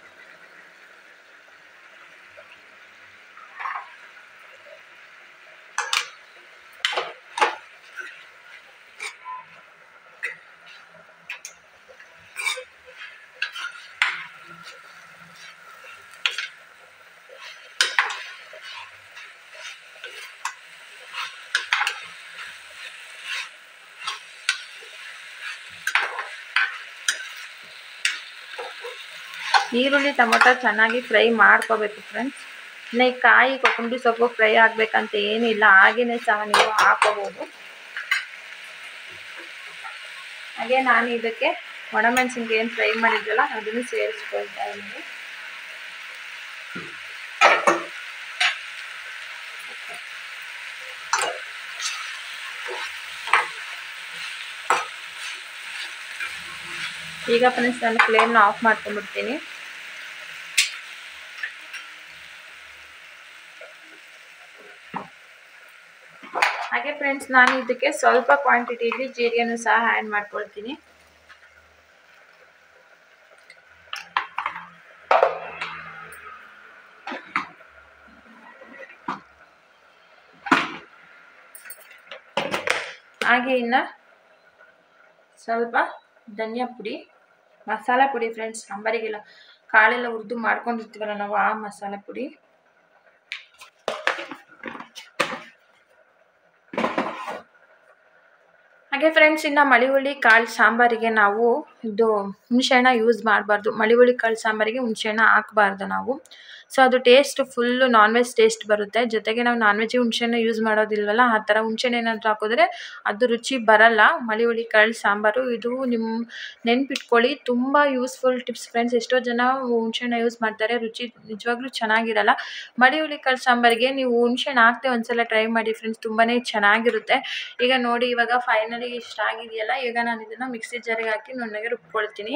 ಈರುಳ್ಳಿ ಟೊಮೊಟೊ ಚೆನ್ನಾಗಿ ಫ್ರೈ ಮಾಡ್ಕೋಬೇಕು ಫ್ರೆಂಡ್ಸ್. ಇನ್ನು ಈ ಕಾಯಿ ಕೊತ್ತಂಬರಿ ಸೊಪ್ಪು ಫ್ರೈ ಆಗಬೇಕಂತ ಏನಿಲ್ಲ, ಹಾಗೆಯೇ ಸಹ ನೀವು ಹಾಕೋಬೋದು. ಹಾಗೆ ನಾನು ಇದಕ್ಕೆ ಒಣಮೆಣಸಿನ್ಕಾಯಿ ಏನು ಫ್ರೈ ಮಾಡಿದ್ರಲ್ಲ ಅದನ್ನು ಸೇರಿಸ್ಕೊಳ್ತಾ ಇದ್ದೀನಿ. ಈಗ ಫ್ರೆಂಡ್ಸ್ ನಾನು ಫ್ಲೇಮ್ನ ಆಫ್ ಮಾಡ್ಕೊಂಡ್ಬಿಡ್ತೀನಿ. ಹಾಗೆ ಫ್ರೆಂಡ್ಸ್ ನಾನು ಇದಕ್ಕೆ ಸ್ವಲ್ಪ ಕ್ವಾಂಟಿಟಿಯಲ್ಲಿ ಜೀರಿಗೆನೂ ಸಹ ಆ್ಯಡ್ ಮಾಡ್ಕೊಳ್ತೀನಿ. ಹಾಗೆ ಇನ್ನು ಸ್ವಲ್ಪ ಧನಿಯಾ ಪುಡಿ, ಮಸಾಲ ಪುಡಿ ಫ್ರೆಂಡ್ಸ್, ಸಾಂಬಾರಿಗೆಲ್ಲ ಕಾಳೆಲ್ಲ ಹುರಿದು ಮಾಡ್ಕೊಂಡಿರ್ತೀವಲ್ಲ ನಾವು ಆ ಮಸಾಲ ಪುಡಿ. ಹಾಗೆ ಫ್ರೆಂಡ್ಸ್ ಇನ್ನು ಮಳಿಹುಳಿ ಕಾಳು ಸಾಂಬಾರಿಗೆ ನಾವು ಇದು ಹುಣಸೆಹಣ್ಣ ಯೂಸ್ ಮಾಡಬಾರ್ದು. ಮಳಿಹುಳಿ ಕಾಳು ಸಾಂಬಾರಿಗೆ ಹುಣಸೆಹಣ್ಣ ಹಾಕಬಾರ್ದು ನಾವು. ಸೊ ಅದು taste full non veg taste ಬರುತ್ತೆ. ಜೊತೆಗೆ ನಾವು ನಾನ್ ವೆಜ್ಜಿಗೆ ಹುಣಸೆಹಣ್ಣು ಯೂಸ್ ಮಾಡೋದಿಲ್ವಲ್ಲ, ಆ ಥರ ಹುಣಸೆಹಣ್ಣು ಏನಾದರೂ ಹಾಕಿದ್ರೆ ಅದು ರುಚಿ ಬರಲ್ಲ ಮಳಿಹುಳಿ ಕಾಳು ಸಾಂಬಾರು. ಇದು ನಿಮ್ಮ ನೆನ್ಪಿಟ್ಕೊಳ್ಳಿ, ತುಂಬ ಯೂಸ್ಫುಲ್ ಟಿಪ್ಸ್ ಫ್ರೆಂಡ್ಸ್. ಎಷ್ಟೋ ಜನ ಹುಣಸೆಹಣ್ಣ ಯೂಸ್ ಮಾಡ್ತಾರೆ, ರುಚಿ ನಿಜವಾಗ್ಲೂ ಚೆನ್ನಾಗಿರಲ್ಲ. ಮಳಿಹುಳಿ ಕಾಳು ಸಾಂಬಾರಿಗೆ ನೀವು ಹುಣಸೆಹಣ್ಣು ಹಾಕದೆ ಒಂದ್ಸಲ ಟ್ರೈ ಮಾಡಿ ಫ್ರೆಂಡ್ಸ್, ತುಂಬಾ ಚೆನ್ನಾಗಿರುತ್ತೆ. ಈಗ ನೋಡಿ ಇವಾಗ ಫೈನಲಿ ಇಷ್ಟ ಆಗಿದೆಯಲ್ಲ, ಈಗ ನಾನು ಇದನ್ನು ಮಿಕ್ಸಿ ಜಾರಿಗೆ ಹಾಕಿ ನುಣ್ಣಗೆ ರುಬ್ಕೊಳ್ತೀನಿ.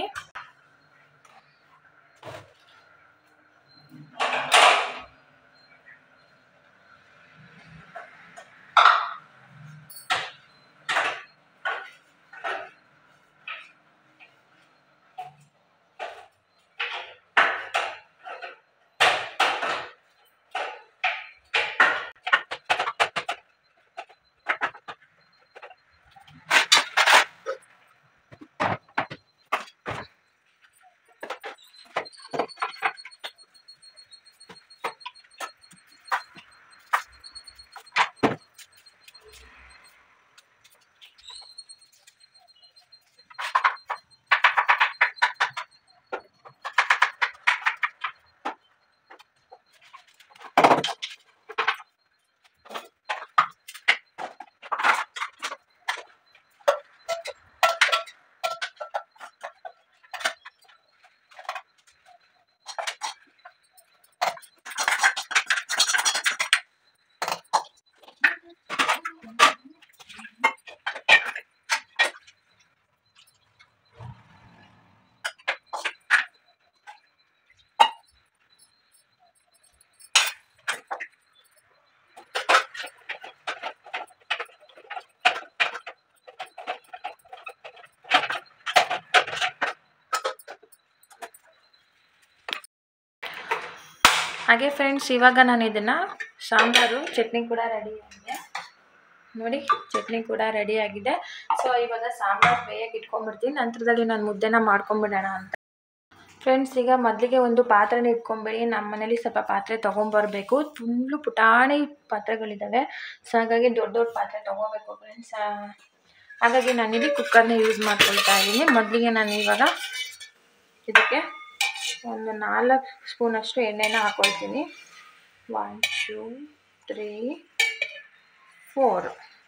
ಹಾಗೆ ಫ್ರೆಂಡ್ಸ್, ಇವಾಗ ನಾನು ಇದನ್ನು ಸಾಂಬಾರು ಚಟ್ನಿ ಕೂಡ ರೆಡಿ ಆಗಿದೆ ನೋಡಿ. ಚಟ್ನಿ ಕೂಡ ರೆಡಿ ಆಗಿದೆ. ಸೊ ಇವಾಗ ಸಾಂಬಾರು ಬೇಯಕ್ಕೆ ಇಟ್ಕೊಂಡ್ಬಿಡ್ತೀನಿ. ನಂತರದಲ್ಲಿ ನಾನು ಮುದ್ದೆನ ಮಾಡ್ಕೊಂಬಿಡೋಣ ಅಂತ ಫ್ರೆಂಡ್ಸ್. ಈಗ ಮೊದಲಿಗೆ ಒಂದು ಪಾತ್ರೆನ ಇಟ್ಕೊಂಬೇಡಿ. ನಮ್ಮ ಮನೇಲಿ ಸ್ವಲ್ಪ ಪಾತ್ರೆ ತೊಗೊಂಬರ್ಬೇಕು. ಫುಲ್ಲು ಪುಟಾಣಿ ಪಾತ್ರೆಗಳಿದ್ದಾವೆ. ಸೊ ಹಾಗಾಗಿ ದೊಡ್ಡ ದೊಡ್ಡ ಪಾತ್ರೆ ತೊಗೋಬೇಕು ಫ್ರೆಂಡ್ಸ್. ಹಾಗಾಗಿ ನಾನಿಲ್ಲಿ ಕುಕ್ಕರ್ನ ಯೂಸ್ ಮಾಡ್ಕೊಳ್ತಾ ಇದ್ದೀನಿ. ಮೊದಲಿಗೆ ನಾನು ಇವಾಗ ಇದಕ್ಕೆ ಒಂದು ನಾಲ್ಕು ಸ್ಪೂನಷ್ಟು ಎಣ್ಣೆನ ಹಾಕ್ಕೊಳ್ತೀನಿ. ಒನ್ ಟೂ ತ್ರೀ ಫೋರ್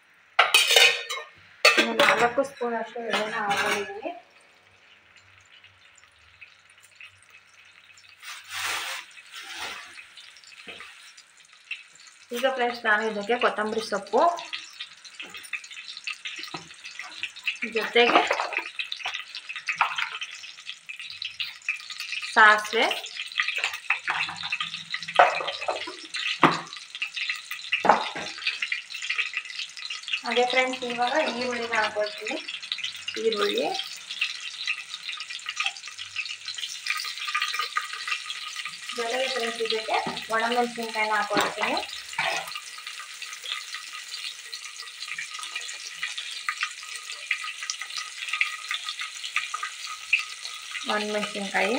ನಾಲ್ಕು ಸ್ಪೂನಷ್ಟು ಎಣ್ಣೆನ ಹಾಕೊಂಡಿದ್ದೀನಿ. ಈಗ ಫ್ರೆಂಡ್ಸ್, ನಾನು ಇದಕ್ಕೆ ಕೊತ್ತಂಬರಿ ಸೊಪ್ಪು ಜೊತೆಗೆ ಸಾಸಿವೆ, ಹಾಗೆ ಫ್ರೆಂಡ್ಸ್ ಇವಾಗ ಈರುಳ್ಳಿನ ಹಾಕೊಳ್ತೀನಿ. ಈರುಳ್ಳಿ ಜೊತೆಗೆ ಫ್ರೆಂಡ್ಸ್ ಇದಕ್ಕೆ ಒಣಮೆಣಸಿನ್ಕಾಯಿನ ಹಾಕೊಳ್ತೀನಿ. ಒಣಮೆಣಸಿನ್ಕಾಯಿ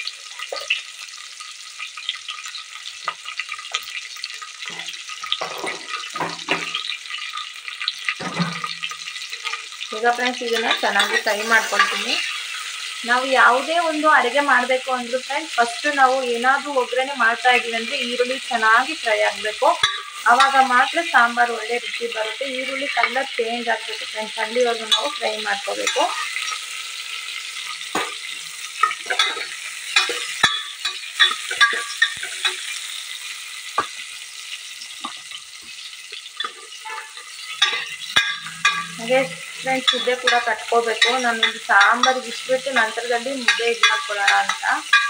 ಈಗ ಫ್ರೆಂಡ್ಸ್ ಇದನ್ನು ಚೆನ್ನಾಗಿ ಫ್ರೈ ಮಾಡ್ಕೊಳ್ತೀನಿ. ನಾವು ಯಾವುದೇ ಒಂದು ಅಡುಗೆ ಮಾಡಬೇಕು ಅಂದರೂ ಫ್ರೆಂಡ್ಸ್, ಫಸ್ಟು ನಾವು ಏನಾದರೂ ಒಗ್ಗರಣೆ ಮಾಡ್ತಾ ಇದ್ದೀವಿ ಅಂದರೆ ಈರುಳ್ಳಿ ಚೆನ್ನಾಗಿ ಫ್ರೈ ಆಗಬೇಕು. ಆವಾಗ ಮಾತ್ರ ಸಾಂಬಾರು ಒಳ್ಳೆ ರುಚಿ ಬರುತ್ತೆ. ಈರುಳ್ಳಿ ಕಲರ್ ಚೇಂಜ್ ಆಗಬೇಕು ಫ್ರೆಂಡ್ಸ್, ಅಲ್ಲಿವರೆಗೂ ನಾವು ಫ್ರೈ ಮಾಡ್ಕೋಬೇಕು. ಹಾಗೆ ಫ್ರೆಂಡ್ಸ್ ಮುದ್ದೆ ಕೂಡ ಕಟ್ಕೋಬೇಕು. ನಾನೊಂದು ಸಾಂಬಾರಿಗೆ ಇಷ್ಟುಬಿಟ್ಟು ನಂತರದಲ್ಲಿ ಮುದ್ದೆ ಇದು ಮಾಡ್ಕೊಳ್ಳೋಣ ಅಂತ.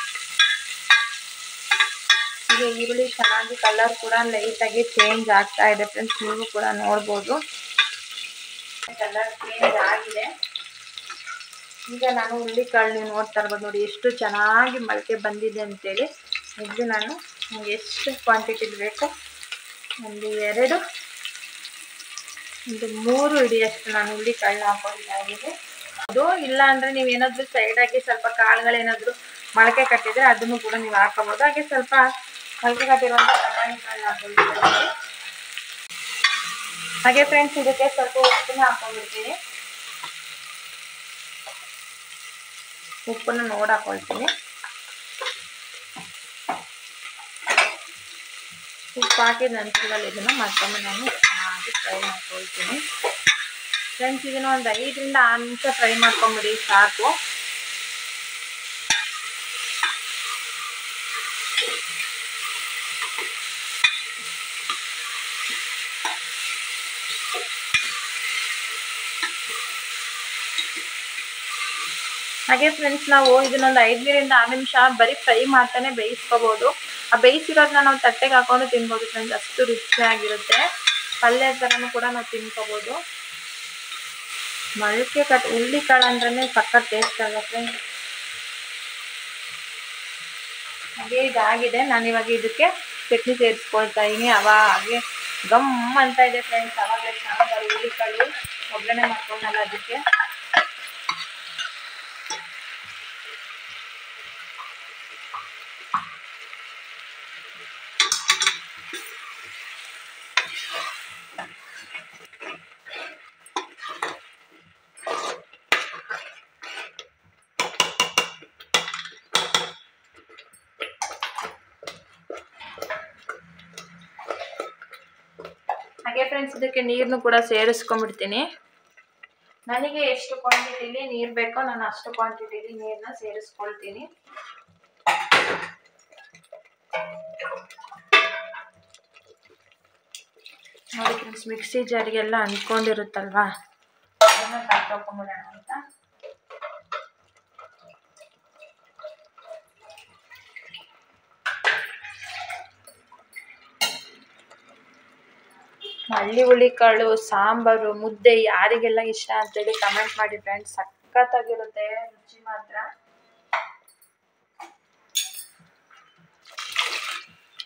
ಈಗ ಈರುಳ್ಳಿ ಚೆನ್ನಾಗಿ ಕಲರ್ ಕೂಡ ಲೈಟಾಗಿ ಚೇಂಜ್ ಆಗ್ತಾ ಇದೆ ಫ್ರೆಂಡ್ಸ್, ನೀವು ಕೂಡ ನೋಡ್ಬೋದು. ಕಲರ್ ಚೇಂಜ್ ಆಗಿದೆ. ಈಗ ನಾನು ಹುರುಳಿಕಾಳು ನೀವು ನೋಡ್ತಾ ಇರ್ಬೋದು ನೋಡಿ, ಎಷ್ಟು ಚೆನ್ನಾಗಿ ಮೊಳಕೆ ಬಂದಿದೆ ಅಂತೇಳಿ. ಇದು ನಾನು ನನಗೆ ಎಷ್ಟು ಕ್ವಾಂಟಿಟಿ ಬೇಕು, ಒಂದು ಎರಡು ಒಂದು ಮೂರು ಹಿಡಿಯಷ್ಟು ನಾನು ಹುರುಳಿಕಾಳನ್ನ ಹಾಕೊಳ್ತಾ ಇದ್ದೀನಿ. ಅದು ಇಲ್ಲ ಅಂದರೆ ನೀವೇನಾದರೂ ಸೈಡಾಗಿ ಸ್ವಲ್ಪ ಕಾಳುಗಳೇನಾದರೂ ಮೊಳಕೆ ಕಟ್ಟಿದರೆ ಅದನ್ನು ಕೂಡ ನೀವು ಹಾಕೋಬೋದು. ಹಾಗೆ ಸ್ವಲ್ಪ ಮೊಳಕೆ ಕಟ್ಟಿರುವಂಥ ಬಟಾಣಿ ಕಾಳನ್ನ ಹಾಕೊಳ್ತಾ ಇದ್ದೀನಿ. ಹಾಗೆ ಫ್ರೆಂಡ್ಸ್ ಇದಕ್ಕೆ ಸ್ವಲ್ಪ ಉಪ್ಪನ್ನ ಹಾಕೊಂಡ್ಬಿಡ್ತೀನಿ. ಉಪ್ಪನ್ನು ನೋಡಿ ಹಾಕೊಳ್ತೀನಿ. ಉಪ್ಪು ಹಾಕಿದ ನಂತರದಲ್ಲಿ ಇದನ್ನು ಮತ್ತೊಮ್ಮೆ ನಾನು ಚೆನ್ನಾಗಿ ಫ್ರೈ ಮಾಡ್ಕೊಳ್ತೀನಿ. ಫ್ರೆಂಡ್ಸ್ ಇದನ್ನು ಒಂದು ಐದರಿಂದ ಆರು ನಿಮಿಷ ಫ್ರೈ ಮಾಡ್ಕೊಂಬಿಡಿ ಸಾಕು. ಹಾಗೆ ಫ್ರೆಂಡ್ಸ್ ನಾವು ಇದನ್ನೊಂದು ಐದರಿಂದ ಆರು ನಿಮಿಷ ಬರೀ ಫ್ರೈ ಮಾಡ್ತಾನೆ ಬೇಯಿಸ್ಕೋಬೋದು. ಆ ಬೇಯಿಸಿರೋದನ್ನ ನಾವು ತಟ್ಟೆಗೆ ಹಾಕೊಂಡು ತಿನ್ಬೋದು ಫ್ರೆಂಡ್ಸ್, ಅಷ್ಟು ರುಚಿಯಾಗಿರುತ್ತೆ. ಪಲ್ಯ ಥರನೂ ಕೂಡ ನಾವು ತಿನ್ಕೋಬೋದು. ಮೊಳಕೆ ಕಟ್ ಹುರುಳಿಕಾಳು ಅಂದ್ರೆ ಸಖತ್ ಟೇಸ್ಟ್ ಅಲ್ಲ ಫ್ರೆಂಡ್ಸ್. ಹಾಗೆ ಇದಾಗಿದೆ. ನಾನಿವಾಗ ಇದಕ್ಕೆ ಚಟ್ನಿ ಸೇರಿಸ್ಕೊಳ್ತಾ ಇದ್ದೀನಿ. ಅವಾಗೆ ಗಮ್ ಅಂತ ಇದೆ ಫ್ರೆಂಡ್ಸ್. ಅವಾಗಲೇ ಸಾಂಬಾರು ಹುರುಳಿಕಾಳು ಒಗ್ಗರಣೆ ಮಾಡ್ಕೊಂಡಲ್ಲ ಅದಕ್ಕೆ. ಹಾಗೆ ಫ್ರೆಂಡ್ಸ್ ಇದಕ್ಕೆ ನೀರನ್ನು ಕೂಡ ಸೇರಿಸ್ಕೊಂಡ್ಬಿಡ್ತೀನಿ. ನನಗೆ ಎಷ್ಟು ಕ್ವಾಂಟಿಟಿಲಿ ನೀರು ಬೇಕೋ ನಾನು ಅಷ್ಟು ಕ್ವಾಂಟಿಟಿಲಿ ನೀರನ್ನ ಸೇರಿಸ್ಕೊಳ್ತೀನಿ. ನೋಡಿ ಫ್ರೆಂಡ್ಸ್, ಮಿಕ್ಸಿ ಜಾರಿಗೆಲ್ಲ ಅಂದ್ಕೊಂಡಿರುತ್ತಲ್ವಾ, ಅದನ್ನು ಕಟ್ಕೊಂಡ್ಬಿಡೋಣ ಅಂತ. ಹಳ್ಳಿ ಹುರುಳಿಕಾಳು ಸಾಂಬಾರು ಮುದ್ದೆ ಯಾರಿಗೆಲ್ಲ ಇಷ್ಟ ಅಂತೇಳಿ ಕಮೆಂಟ್ ಮಾಡಿ ಫ್ರೆಂಡ್ಸ್. ಸಖತ್ತಾಗಿರುತ್ತೆ ರುಚಿ ಮಾತ್ರ.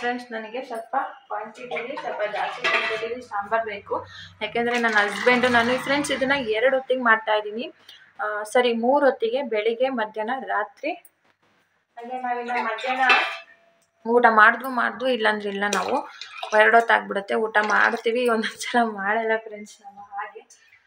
ಫ್ರೆಂಡ್ಸ್ ನನಗೆ ಸ್ವಲ್ಪ ಕ್ವಾಂಟಿಟಿಲಿ ಸ್ವಲ್ಪ ಜಾಸ್ತಿ ಕ್ವಾಂಟಿಟಿಲಿ ಸಾಂಬಾರು ಬೇಕು. ಯಾಕೆಂದರೆ ನನ್ನ ಹಸ್ಬೆಂಡು ನಾನು ಫ್ರೆಂಡ್ಸ್ ಇದನ್ನು ಎರಡು ಹೊತ್ತಿಗೆ ಮಾಡ್ತಾಯಿದ್ದೀನಿ. ಸರಿ ಮೂರು ಹೊತ್ತಿಗೆ, ಬೆಳಿಗ್ಗೆ ಮಧ್ಯಾಹ್ನ ರಾತ್ರಿ. ಹಾಗೆ ನಾವಿಲ್ಲ ಮಧ್ಯಾಹ್ನ ಊಟ ಮಾಡಿದ್ರು ಮಾಡಿದ್ರು ಇಲ್ಲಾಂದ್ರೆ ಇಲ್ಲ, ನಾವು ಎರಡು ಹೊತ್ತು ಆಗಿಬಿಡುತ್ತೆ. ಊಟ ಮಾಡ್ತೀವಿ, ಒಂದೊಂದು ಸಲ ಮಾಡಲ್ಲ ಫ್ರೆಂಡ್ಸ್ ನಾವು. ಹಾಗೆ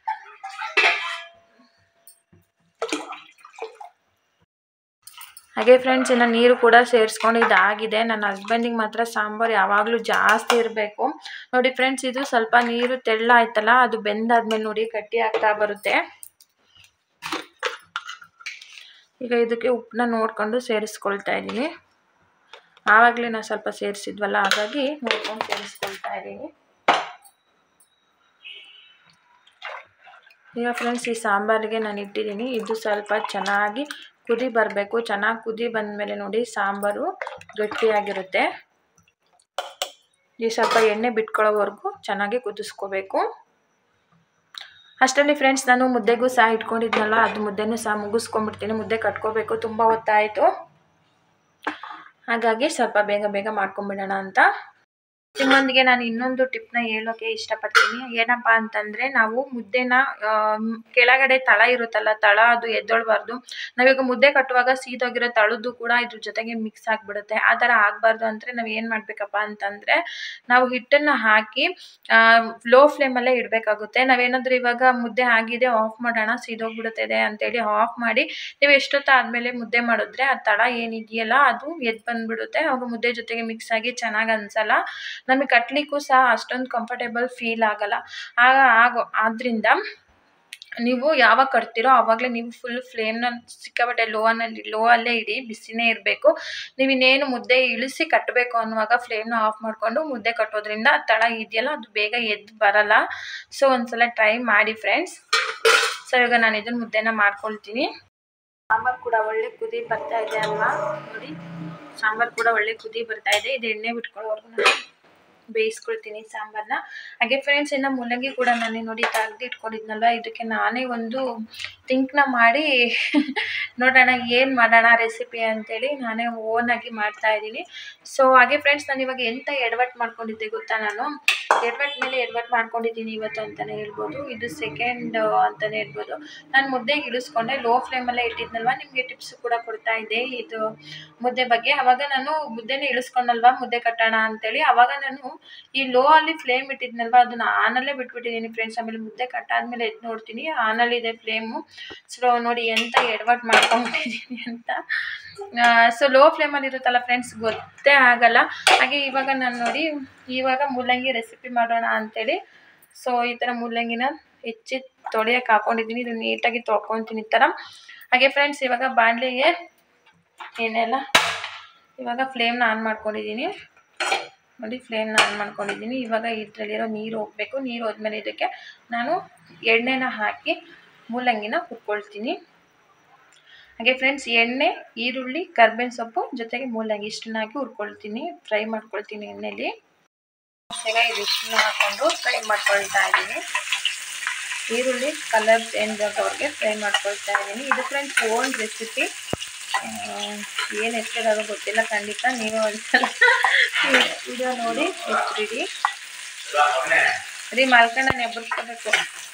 ಹಾಗೆ ಫ್ರೆಂಡ್ಸ್ ಇನ್ನು ನೀರು ಕೂಡ ಸೇರಿಸ್ಕೊಂಡು ಇದಾಗಿದೆ. ನನ್ನ ಹಸ್ಬೆಂಡಿಗೆ ಮಾತ್ರ ಸಾಂಬಾರು ಯಾವಾಗಲೂ ಜಾಸ್ತಿ ಇರಬೇಕು. ನೋಡಿ ಫ್ರೆಂಡ್ಸ್, ಇದು ಸ್ವಲ್ಪ ನೀರು ತೆಳ್ಳ ಆಯ್ತಲ್ಲ, ಅದು ಬೆಂದಾದ್ಮೇಲೆ ನೋಡಿ ಗಟ್ಟಿ ಆಗ್ತಾ ಬರುತ್ತೆ. ಈಗ ಇದಕ್ಕೆ ಉಪ್ಪನ್ನ ನೋಡ್ಕೊಂಡು ಸೇರಿಸ್ಕೊಳ್ತಾ ಇದ್ದೀನಿ. ಆವಾಗಲೇ ನಾವು ಸ್ವಲ್ಪ ಸೇರಿಸಿದ್ವಲ್ಲ, ಹಾಗಾಗಿ ನೋಡ್ಕೊಂಡು ಸೇರಿಸ್ಕೊಳ್ತಾ ಇದ್ದೀನಿ. ಈಗ ಫ್ರೆಂಡ್ಸ್ ಈ ಸಾಂಬಾರಿಗೆ ನಾನು ಇಟ್ಟಿದ್ದೀನಿ. ಇದು ಸ್ವಲ್ಪ ಚೆನ್ನಾಗಿ ಕುದಿ ಬರಬೇಕು. ಚೆನ್ನಾಗಿ ಕುದಿ ಬಂದಮೇಲೆ ನೋಡಿ ಸಾಂಬಾರು ಗಟ್ಟಿಯಾಗಿರುತ್ತೆ. ಈ ಸ್ವಲ್ಪ ಎಣ್ಣೆ ಬಿಟ್ಕೊಳ್ಳೋವರೆಗೂ ಚೆನ್ನಾಗಿ ಕುದಿಸ್ಕೋಬೇಕು. ಅಷ್ಟರಲ್ಲಿ ಫ್ರೆಂಡ್ಸ್ ನಾನು ಮುದ್ದೆಗೂ ಸಹ ಇಟ್ಕೊಂಡಿದ್ನಲ್ಲ, ಅದು ಮುದ್ದೆನೂ ಸಹ ಮುಗಿಸ್ಕೊಂಡ್ಬಿಡ್ತೀನಿ. ಮುದ್ದೆ ಕಟ್ಕೋಬೇಕು, ತುಂಬ ಹೊತ್ತಾಯಿತು. ಹಾಗಾಗಿ ಸ್ವಲ್ಪ ಬೇಗ ಬೇಗ ಮಾಡ್ಕೊಂಬಿಡೋಣ ಅಂತ ನಿಮ್ಮೊಂದಿಗೆ ನಾನು ಇನ್ನೊಂದು ಟಿಪ್ನ ಹೇಳೋಕ್ಕೆ ಇಷ್ಟಪಡ್ತೀನಿ. ಏನಪ್ಪ ಅಂತಂದರೆ, ನಾವು ಮುದ್ದೆನ ಕೆಳಗಡೆ ತಳ ಇರುತ್ತಲ್ಲ, ತಳ ಅದು ಎದ್ದೊಳ್ಬಾರ್ದು. ನಾವೀಗ ಮುದ್ದೆ ಕಟ್ಟುವಾಗ ಸೀದೋಗಿರೋ ತಳದ್ದು ಕೂಡ ಇದ್ರ ಜೊತೆಗೆ ಮಿಕ್ಸ್ ಆಗಿಬಿಡುತ್ತೆ. ಆ ಥರ ಆಗಬಾರ್ದು ಅಂದರೆ ನಾವು ಏನು ಮಾಡಬೇಕಪ್ಪ ಅಂತಂದರೆ, ನಾವು ಹಿಟ್ಟನ್ನು ಹಾಕಿ ಲೋ ಫ್ಲೇಮಲ್ಲೇ ಇಡಬೇಕಾಗುತ್ತೆ. ನಾವೇನಾದರೂ ಇವಾಗ ಮುದ್ದೆ ಆಗಿದೆ ಆಫ್ ಮಾಡೋಣ, ಸೀದೋಗ್ಬಿಡುತ್ತದೆ ಅಂತೇಳಿ ಆಫ್ ಮಾಡಿ ನೀವು ಎಷ್ಟೊತ್ತು ಆದಮೇಲೆ ಮುದ್ದೆ ಮಾಡಿದ್ರೆ ಆ ತಳ ಏನಿದೆಯಲ್ಲ ಅದು ಎದ್ದು ಬಂದುಬಿಡುತ್ತೆ. ಆವಾಗ ಮುದ್ದೆ ಜೊತೆಗೆ ಮಿಕ್ಸ್ ಆಗಿ ಚೆನ್ನಾಗಿ ಅನಿಸಲ್ಲ, ನಮಗೆ ಕಟ್ಲಿಕ್ಕೂ ಸಹ ಅಷ್ಟೊಂದು ಕಂಫರ್ಟೇಬಲ್ ಫೀಲ್ ಆಗಲ್ಲ. ಆಗ ಆಗೋ ಆದ್ದರಿಂದ ನೀವು ಯಾವಾಗ ಕಟ್ತೀರೋ ಆವಾಗಲೇ ನೀವು ಫುಲ್ ಫ್ಲೇಮ್ನ ಸಿಕ್ಕಾಪಟ್ಟೆ ಲೋನಲ್ಲಿ ಲೋ ಅಲ್ಲೇ ಇಡಿ, ಬಿಸಿನೇ ಇರಬೇಕು. ನೀವು ಇನ್ನೇನು ಮುದ್ದೆ ಇಳಿಸಿ ಕಟ್ಟಬೇಕು ಅನ್ನುವಾಗ ಫ್ಲೇಮ್ನ ಆಫ್ ಮಾಡಿಕೊಂಡು ಮುದ್ದೆ ಕಟ್ಟೋದ್ರಿಂದ ತಳ ಇದೆಯಲ್ಲ ಅದು ಬೇಗ ಎದ್ದು ಬರಲ್ಲ. ಸೊ ಒಂದ್ಸಲ ಟ್ರೈ ಮಾಡಿ ಫ್ರೆಂಡ್ಸ್. ಸೊ ಈಗ ನಾನು ಇದನ್ನು ಮುದ್ದೆನ ಮಾಡ್ಕೊಳ್ತೀನಿ. ಸಾಂಬಾರು ಕೂಡ ಒಳ್ಳೆ ಕುದಿ ಬರ್ತಾ ಇದೆ ಅಲ್ವಾ, ನೋಡಿ ಸಾಂಬಾರು ಕೂಡ ಒಳ್ಳೆ ಕುದಿ ಬರ್ತಾ ಇದೆ. ಇದು ಎಣ್ಣೆ ಬಿಟ್ಕೊಳ್ಳೋವರೆಗೂ ನಾನು ಬೇಯಿಸ್ಕೊಳ್ತೀನಿ ಸಾಂಬಾರನ್ನ. ಹಾಗೆ ಫ್ರೆಂಡ್ಸ್ ಇನ್ನು ಮೂಲಂಗಿ ಕೂಡ ನಾನೇ ನೋಡಿ ತೆಗ್ದು ಇಟ್ಕೊಂಡಿದ್ನಲ್ವ, ಇದಕ್ಕೆ ನಾನೇ ಒಂದು ಥಿಂಕ್ನ ಮಾಡಿ ನೋಡೋಣ ಏನು ಮಾಡೋಣ ರೆಸಿಪಿ ಅಂತೇಳಿ ನಾನೇ ಓನಾಗಿ ಮಾಡ್ತಾ ಇದ್ದೀನಿ. ಸೊ ಹಾಗೆ ಫ್ರೆಂಡ್ಸ್ ನಾನು ಇವಾಗ ಎಂತ ಎಡವಟ್ಟು ಮಾಡ್ಕೊಂಡಿದ್ದೆ ಗೊತ್ತಾ, ನಾನು ಎಡವಟ್ಟು ಮೇಲೆ ಎಡವಟ್ಟು ಮಾಡ್ಕೊಂಡಿದ್ದೀನಿ ಇವತ್ತು ಅಂತಲೇ ಹೇಳ್ಬೋದು. ಇದು ಸೆಕೆಂಡ್ ಅಂತಲೇ ಹೇಳ್ಬೋದು. ನಾನು ಮುದ್ದೆಗೆ ಇಳಿಸ್ಕೊಂಡೆ, ಲೋ ಫ್ಲೇಮಲ್ಲೇ ಇಟ್ಟಿದ್ನಲ್ವ, ನಿಮಗೆ ಟಿಪ್ಸ್ ಕೂಡ ಕೊಡ್ತಾ ಇದ್ದೆ ಇದು ಮುದ್ದೆ ಬಗ್ಗೆ. ಆವಾಗ ನಾನು ಮುದ್ದೆನೇ ಇಳಿಸ್ಕೊಂಡಲ್ವ ಮುದ್ದೆ ಕಟ್ಟೋಣ ಅಂತೇಳಿ, ಆವಾಗ ನಾನು ಈ ಲೋ ಅಲ್ಲಿ ಫ್ಲೇಮ್ ಇಟ್ಟಿದ್ನಲ್ವ ಅದನ್ನು ಆನಲ್ಲೇ ಬಿಟ್ಬಿಟ್ಟಿದ್ದೀನಿ ಫ್ರೆಂಡ್ಸ್. ಆಮೇಲೆ ಮುದ್ದೆ ಕಟ್ಟಾದ್ಮೇಲೆ ಎದ್ದು ನೋಡ್ತೀನಿ ಆನಲ್ಲಿದೆ ಫ್ಲೇಮು. ಸೊ ನೋಡಿ ಎಂತ ಎಡವಟ್ಟು ಮಾಡ್ಕೊಂಡ್ಬಿಟ್ಟಿದ್ದೀನಿ ಅಂತ. ಸೊ ಲೋ ಫ್ಲೇಮಲ್ಲಿ ಇರುತ್ತಲ್ಲ ಫ್ರೆಂಡ್ಸ್, ಗೊತ್ತೇ ಆಗಲ್ಲ. ಹಾಗೆ ಇವಾಗ ನಾನು ನೋಡಿ ಇವಾಗ ಮೂಲಂಗಿ ರೆಸಿಪಿ ಮಾಡೋಣ ಅಂಥೇಳಿ ಸೊ ಈ ಥರ ಮೂಲಂಗಿನ ಹೆಚ್ಚಿ ತೊಳೆಯೋಕೆ ಹಾಕ್ಕೊಂಡಿದ್ದೀನಿ. ಇದು ನೀಟಾಗಿ ತೊಳ್ಕೊತೀನಿ ಈ ಥರ. ಹಾಗೆ ಫ್ರೆಂಡ್ಸ್ ಇವಾಗ ಬಾಣಲೆಗೆ ಎಣ್ಣೆಲ್ಲ ಇವಾಗ ಫ್ಲೇಮ್ನ ಆನ್ ಮಾಡ್ಕೊಂಡಿದ್ದೀನಿ. ನೋಡಿ ಫ್ಲೇಮ್ನ ಆನ್ ಮಾಡ್ಕೊಂಡಿದ್ದೀನಿ. ಇವಾಗ ಇದರಲ್ಲಿರೋ ನೀರು ಹೋಗಬೇಕು. ನೀರು ಹೋದ್ಮೇಲೆ ಇದಕ್ಕೆ ನಾನು ಎಣ್ಣೆನ ಹಾಕಿ ಮೂಲಂಗಿನ ಹುರ್ಕೊಳ್ತೀನಿ. ಹಾಗೆ ಫ್ರೆಂಡ್ಸ್ ಎಣ್ಣೆ, ಈರುಳ್ಳಿ, ಕರ್ಬೇವಿನ ಸೊಪ್ಪು ಜೊತೆಗೆ ಮೂಲಂಗಿ ಇಷ್ಟನ್ನ ಹಾಕಿ ಹುರ್ಕೊಳ್ತೀನಿ, ಫ್ರೈ ಮಾಡ್ಕೊಳ್ತೀನಿ ಎಣ್ಣೆಲಿ. ಈಗ ಇದಿಷ್ಟನ್ನ ಹಾಕ್ಕೊಂಡು ಫ್ರೈ ಮಾಡ್ಕೊಳ್ತಾ ಇದ್ದೀನಿ. ಈರುಳ್ಳಿ ಕಲರ್ ಚೇಂಜ್ ಆಗೋವ್ರಿಗೆ ಫ್ರೈ ಮಾಡ್ಕೊಳ್ತಾ ಇದ್ದೀನಿ. ಇದು ಫ್ರೆಂಡ್ಸ್ ಓನ್ ರೆಸಿಪಿ, ಏನು ಹೆಸರಿರೋದು ಗೊತ್ತಿಲ್ಲ, ಖಂಡಿತ ನೀವು ಒಂದ್ಸಲ ವಿಡಿಯೋ ನೋಡಿ ಹೆಸರಿಡಿ. ರೀ ಮಲ್ಕೊಂಡು ನಾನು ಎಬ್ಬರಿಸ್ಕೋಬೇಕು.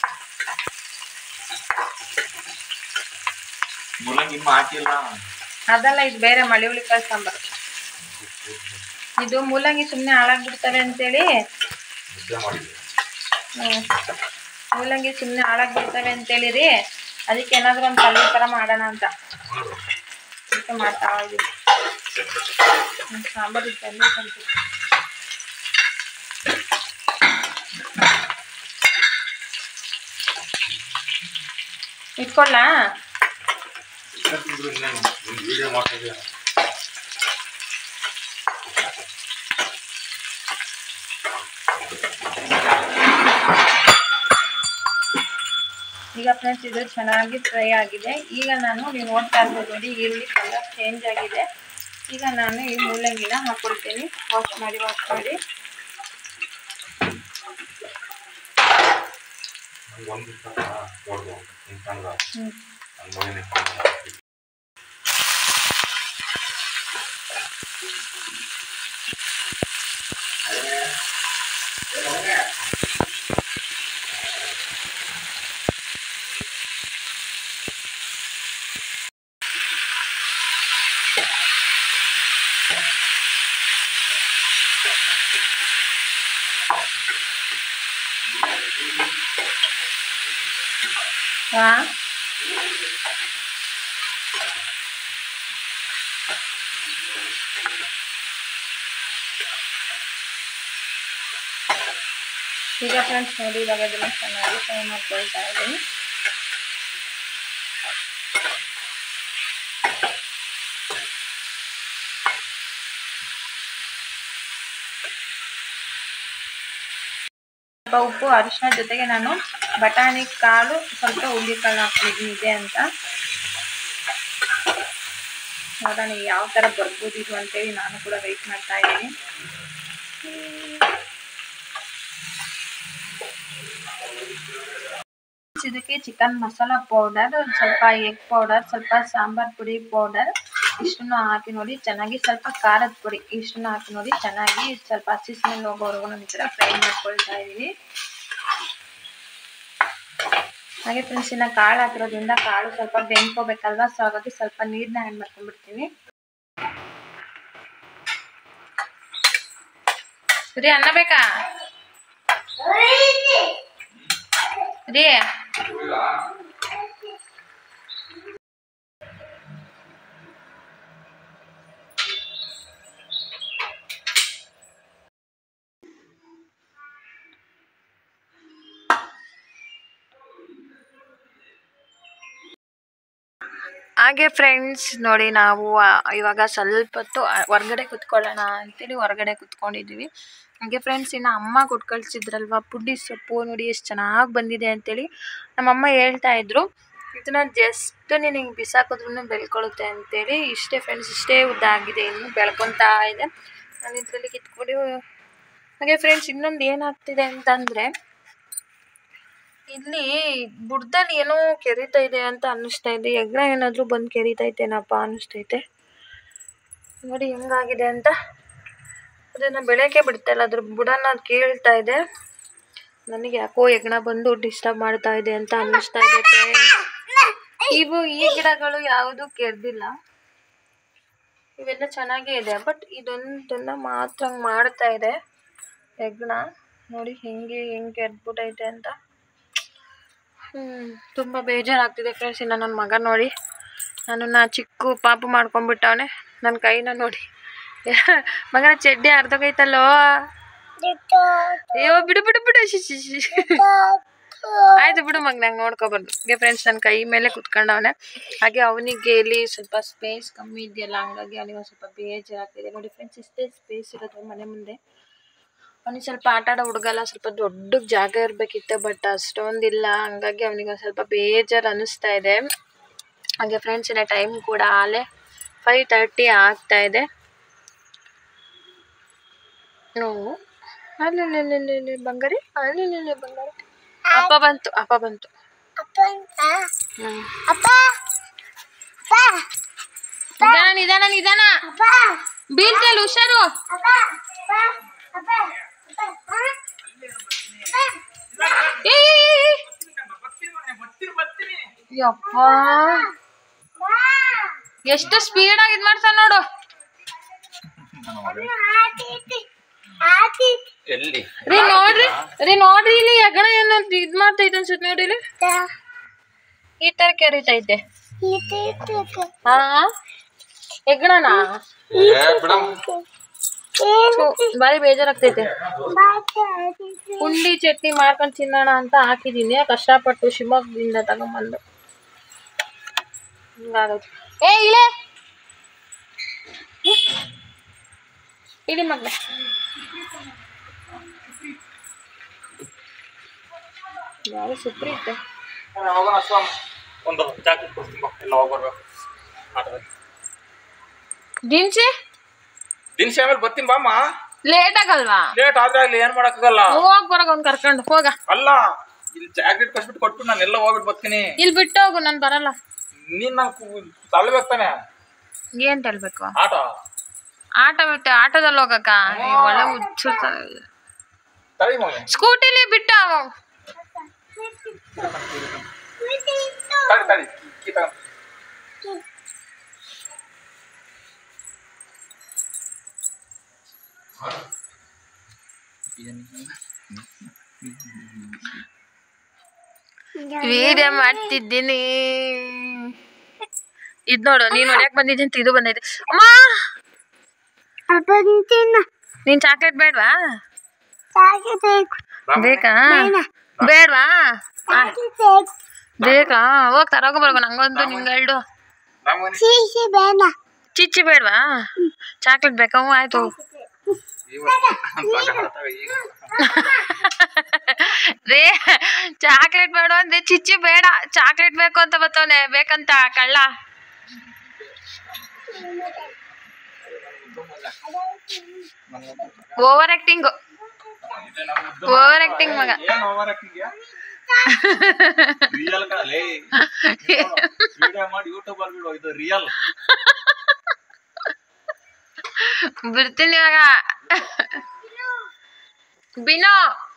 ಅದಲ್ಲ, ಇದು ಬೇರೆ ಮಳೆ ಹುಳಿಕಾಳು ಸಾಂಬಾರು. ಇದು ಮೂಲಂಗಿ ಸುಮ್ಮನೆ ಹಾಳಾಗ್ಬಿಡ್ತವೆ ಅಂತೇಳಿ ಹ್ಞೂ ಮೂಲಂಗಿ ಸುಮ್ಮನೆ ಹಾಳಾಗ್ಬಿಡ್ತವೆ ಅಂತೇಳಿ ರೀ, ಅದಕ್ಕೆ ಏನಾದರೂ ಒಂದು ಪಲ್ಯ ಥರ ಮಾಡೋಣ ಅಂತ ಅದಕ್ಕೆ ಮಾಡ್ತಾ ಇದ್ದೀವಿ. ಸಾಂಬಾರು ಇದ್ದಲ್ಲಿ ಕಂತು ಇಟ್ಕೊಳ್ಳ. ಈಗ ಫ್ರೆಂಡ್ಸ್ ಇದು ಚೆನ್ನಾಗಿ ಫ್ರೈ ಆಗಿದೆ. ಈಗ ನಾನು ನೀವು ನೋಡ್ತಾ ಇರ್ಬೋದು ನೋಡಿ ಈರುಳ್ಳಿ ಕಲರ್ ಚೇಂಜ್ ಆಗಿದೆ. ಈಗ ನಾನು ಈ ಮೂಲಂಗಿನ ಹಾಕ್ಕೊಳ್ತೀನಿ. ವಾಶ್ ಮಾಡಿ ವಾಶ್ ಮಾಡಿ ಹಾ ಈಗ ಫ್ರೆಂಡ್ಸ್ ನೋಡಿ ಇವಾಗ ಅದನ್ನ ಚೆನ್ನಾಗಿ ಫ್ರೈ ಮಾಡ್ಕೊಳ್ತಾ ಇದ್ದೀನಿ. ಸ್ವಲ್ಪ ಉಪ್ಪು ಅರಿಶಿನ ಜೊತೆಗೆ ನಾನು ಬಟಾಣಿ ಕಾಳು ಸ್ವಲ್ಪ ಹುಳಿ ಕಾಳು ಹಾಕ್ತಿದ್ದೀನಿ ಇದೆ ಅಂತ. ನೋಡೋಣ ಯಾವ ಥರ ಬರ್ಬೋದು ಇದು ಅಂತೇಳಿ ನಾನು ಕೂಡ ವೆಯ್ಟ್ ಮಾಡ್ತಾ ಇದ್ದೀನಿ. ಇದಕ್ಕೆ ಚಿಕನ್ ಮಸಾಲಾ ಪೌಡರ್, ಸ್ವಲ್ಪ ಎಗ್ ಪೌಡರ್, ಸ್ವಲ್ಪ ಸಾಂಬಾರ್ ಪುಡಿ ಪೌಡರ್ ಇಷ್ಟನ್ನು ಹಾಕಿ ನೋಡಿ ಚೆನ್ನಾಗಿ, ಸ್ವಲ್ಪ ಖಾರದ ಪುಡಿ ಇಷ್ಟನ್ನು ಹಾಕಿ ನೋಡಿ ಚೆನ್ನಾಗಿ ಸ್ವಲ್ಪ ಹಸಿ ಸ್ಮೆಲ್ ಹೋಗೋವರೆಗೂ ನಾನು ಈ ಥರ ಫ್ರೈ ಮಾಡ್ಕೊಳ್ತಾ ಇದ್ದೀನಿ. ಹಾಗೆ ಫ್ರೆಂಡ್ಸ್ ಇನ್ನು ಕಾಳು ಹಾಕಿರೋದ್ರಿಂದ ಕಾಳು ಸ್ವಲ್ಪ ಬೆಂದ್ಕೋಬೇಕಲ್ವಾ, ಸೊ ಹಾಗಾಗಿ ಸ್ವಲ್ಪ ನೀರನ್ನ ಆ್ಯಡ್ ಮಾಡ್ಕೊಂಡ್ಬಿಡ್ತೀನಿ. ರೀ ಅನ್ನ ಬೇಕಾ ರೀ? ಹಾಗೆ ಫ್ರೆಂಡ್ಸ್ ನೋಡಿ ನಾವು ಇವಾಗ ಸ್ವಲ್ಪ ಹೊತ್ತು ಹೊರ್ಗಡೆ ಕುತ್ಕೊಳ್ಳೋಣ ಅಂತೇಳಿ ಹೊರಗಡೆ ಕುತ್ಕೊಂಡಿದ್ದೀವಿ. ಹಾಗೆ ಫ್ರೆಂಡ್ಸ್ ಇನ್ನು ಅಮ್ಮ ಕೊಟ್ಟು ಕಳಿಸಿದ್ರಲ್ವ ಪುಂಡಿ ಸೊಪ್ಪು ನೋಡಿ ಎಷ್ಟು ಚೆನ್ನಾಗಿ ಬಂದಿದೆ ಅಂತೇಳಿ ನಮ್ಮಮ್ಮ ಹೇಳ್ತಾ ಇದ್ರು. ಇದನ್ನ ಜಸ್ಟ್ ನಿನಗೆ ಬಿಸಾಕಿದ್ರೂ ಬೆಳ್ಕೊಳ್ಳುತ್ತೆ ಅಂತೇಳಿ. ಇಷ್ಟೇ ಫ್ರೆಂಡ್ಸ್, ಇಷ್ಟೇ ಉದ್ದ ಆಗಿದೆ, ಇನ್ನು ಬೆಳ್ಕೊತಾ ಇದೆ. ನಾನು ಇದರಲ್ಲಿ ಕಿತ್ಕೊಂಡು ಹಾಗೆ ಫ್ರೆಂಡ್ಸ್ ಇನ್ನೊಂದು ಏನಾಗ್ತಿದೆ ಅಂತಂದರೆ ಇಲ್ಲಿ ಬುಡದಲ್ಲಿ ಏನೋ ಕೆರಿತಾ ಇದೆ ಅಂತ ಅನ್ನಿಸ್ತಾ ಇದೆ. ಹೆಗ್ಣ ಏನಾದರೂ ಬಂದು ಕೆರಿತೈತೇನಪ್ಪ ಅನ್ನಿಸ್ತೈತೆ. ನೋಡಿ ಹೆಂಗಾಗಿದೆ ಅಂತ. ಅದನ್ನು ಬೆಳಗ್ಗೆ ಬಿಡ್ತಾಯಿಲ್ಲ, ಅದ್ರ ಬುಡನ ಕೇಳ್ತಾ ಇದೆ. ನನಗೆ ಯಾಕೋ ಹೆಗ್ಣ ಬಂದು ಡಿಸ್ಟರ್ಬ್ ಮಾಡ್ತಾ ಇದೆ ಅಂತ ಅನ್ನಿಸ್ತಾ ಇದೆ ಫ್ರೆಂಡ್ಸ್. ಇವು ಈ ಗಿಡಗಳು ಯಾವುದು ಕೆರೆದಿಲ್ಲ, ಇವೆಲ್ಲ ಚೆನ್ನಾಗೇ ಇದೆ. ಬಟ್ ಇದೊಂದನ್ನು ಮಾತ್ರ ಮಾಡ್ತಾ ಇದೆ ಹೆಗ್ಣ. ನೋಡಿ ಹೆಂಗೆ ಹೆಂಗೆ ಕೆರೆದ್ಬಿಟ್ಟೈತೆ ಅಂತ. ಹ್ಞೂ ತುಂಬ ಬೇಜಾರಾಗ್ತಿದೆ ಫ್ರೆಂಡ್ಸ್. ಇನ್ನು ನನ್ನ ಮಗ ನೋಡಿ ನನ್ನನ್ನು ಚಿಕ್ಕ ಪಾಪು ಮಾಡ್ಕೊಂಡ್ಬಿಟ್ಟವನೆ. ನನ್ನ ಕೈನ ನೋಡಿ ಮಗನ ಚಡ್ಡಿ ಅರ್ಧೋಗೈತಲ್ಲೋ. ಅಯ್ಯೋ ಬಿಡು ಬಿಡು ಬಿಡು ಶಿಶಿ ಆಯ್ತು ಬಿಡು ಮಗ, ನಂಗೆ ನೋಡ್ಕೊಬಾರ್ದು. ಹಾಗೆ ಫ್ರೆಂಡ್ಸ್ ನನ್ನ ಕೈ ಮೇಲೆ ಕುತ್ಕೊಂಡವನೆ. ಹಾಗೆ ಅವನಿಗೆ ಇಲ್ಲಿ ಸ್ವಲ್ಪ ಸ್ಪೇಸ್ ಕಮ್ಮಿ ಇದೆಯಲ್ಲ, ಹಂಗಾಗಿ ಅವನಿಗೆ ಒಂದು ಸ್ವಲ್ಪ ಬೇಜಾರಾಗ್ತಿದೆ. ನೋಡಿ ಫ್ರೆಂಡ್ಸ್ ಇಷ್ಟೇ ಸ್ಪೇಸ್ ಇರೋದು ಮನೆ ಮುಂದೆ. ಅವನಿಗೆ ಸ್ವಲ್ಪ ಆಟ ಆಡೋ ಹುಡುಗಲ್ಲ, ಸ್ವಲ್ಪ ದೊಡ್ಡ ಜಾಗ ಇರಬೇಕಿತ್ತು, ಬಟ್ ಅಷ್ಟೊಂದಿಲ್ಲ. ಹಂಗಾಗಿ ಅವನಿಗೆ ಒಂದು ಸ್ವಲ್ಪ ಬೇಜಾರು ಅನ್ನಿಸ್ತಾ ಇದೆ. ಹಾಗೆ ಫ್ರೆಂಡ್ಸ್ ಇನ್ನು ಟೈಮ್ ಕೂಡ ಆಲೆ ಫೈವ್ ತರ್ಟಿ ಆಗ್ತಾ ಇದೆ. ನೋವು ಅಲ್ಲಿ ಬಂಗಾರಿ, ಅಲ್ಲಿ ಬಂಗಾರಿ. ಅಪ್ಪ ಬಂತು, ಅಪ್ಪ ಬಂತು. ನಿಧಾನ ನಿಧಾನ ನಿಧಾನ, ಬೀಳ್ತಲ್ಲ, ಹುಷಾರು. ಯಪ್ಪ ಎಷ್ಟು ಸ್ಪೀಡಾಗಿ ಇದು ಮಾಡ್ತಾನೆ ನೋಡು. ರೀ ನೋಡ್ರಿ ರೀ ನೋಡ್ರಿ ಇಲ್ಲಿ ಹೆಗಣ ಏನೋ ಇದ್ ಮಾಡ್ತೈತೆ ಅನ್ಸುತ್ತೆ ನೋಡಿ. ಇಲ್ಲಿ ಈ ತರ ಕೆರಿತೈತೆ. ಹಾ ಹೆಗ್ಣನಾ? ಬಾರಿ ಬೇಜಾರಾಗ್ತೈತೆ. ಪುಂಡಿ ಚಟ್ನಿ ಮಾಡ್ಕೊಂಡು ತಿನ್ನೋಣ ಅಂತ ಹಾಕಿದೀನಿ, ಕಷ್ಟಪಟ್ಟು ಶಿವಮೊಗ್ಗದಿಂದ ತಗೊಂಬಂದು. ಹಿಂಗಾಗೈತೆ. ಏ ಇಳೆ ಇಳಿ ಮಗ್ನ. ಯಾರು ಸುಪ್ರಿ ಇತ್ತೆ ದಿನ್ಸಿ ದಿನಸಿ ಆಮೇಲೆ ಬರ್ತೀನಿ ಬಾಮ್ಮ. ಲೇಟ್ ಆಗಲ್ವಾ? ಲೇಟ್ ಆದ್ರೆ ಅಲ್ಲಿ ಏನ್ ಮಾಡಕ್ಕಾಗಲ್ಲ. ಹೋಗ್ ಬರಾಗ ಅವ್ನ್ ಕರ್ಕೊಂಡು ಹೋಗ. ಅಲ್ಲ ಇಲ್ಲಿ ಜಾಕೆಟ್ ಕಸ್ಬಿಟ್ಟು ಕೊಟ್ಟು ನಾನು ಎಲ್ಲ ಹೋಗ್ಬಿಟ್ಟು ಬರ್ತೀನಿ. ಇಲ್ಲಿ ಬಿಟ್ಟು ಹೋಗು, ನಾನು ಬರಲ್ಲ. ನೀನ್ ನಾನು ತಳ್ಬೇಕು ತಾನೆ. ಏನ್ ತಳ್ಬೇಕು? ಆಟ ಆಟ ಬಿಟ್ಟು ಆಟೋದಲ್ಲಿ ಹೋಗಕ್ಕ ಒಳ್ಳೆ ಹುಚ್ಚಿರ್ತಾರೆ. ಸ್ಕೂಟಿಲಿ ಬಿಟ್ಟು ತಡಿ ತಡಿ ಕೀ ತಗೊಂಡು ವಿಡಿಯೋ ಮಾಡ್ತಿದ್ದೀನಿ. ಇದ್ ನೋಡು, ನೀನ್ ಹೊಡ್ಯಾಕ್ ಬಂದಿದ್ದೆ ಅಂತ ಇದು ಬಂದೈತೆ. ಅಮ್ಮ ನೀನ್ ಚಾಕ್ಲೇಟ್ ಬೇಡ್ವಾ? ಬೇಕಾ? ಬೇಡ್ವಾ? ಬೇಕಾ? ಹೋಗ್ ತರೋಗ ಬರ್ಗೋ. ನಂಗೊಂದು ನಿಂಗಲ್ಡು ಚಿಚ್ಚಿ ಬೇಡ್ವಾ? ಚಾಕ್ಲೇಟ್ ಬೇಕಾ? ಹ್ಞೂ ಆಯ್ತು. ರೇ ಚಾಕ್ಲೇಟ್ ಬೇಡ ಅಂದ್ರೆ ಚಿಚ್ಚಿ ಬೇಡ, ಚಾಕ್ಲೇಟ್ ಬೇಕು ಅಂತ ಬರ್ತವನೆ. ಬೇಕಂತ ಕಳ್ಳ. ಓವರ್ ಆಕ್ಟಿಂಗ್, ಓವರ್ ಆಕ್ಟಿಂಗ್ ಮಗ. ಬಿಡ್ತೀನಿ ಇವಾಗ. ಬಿನೋ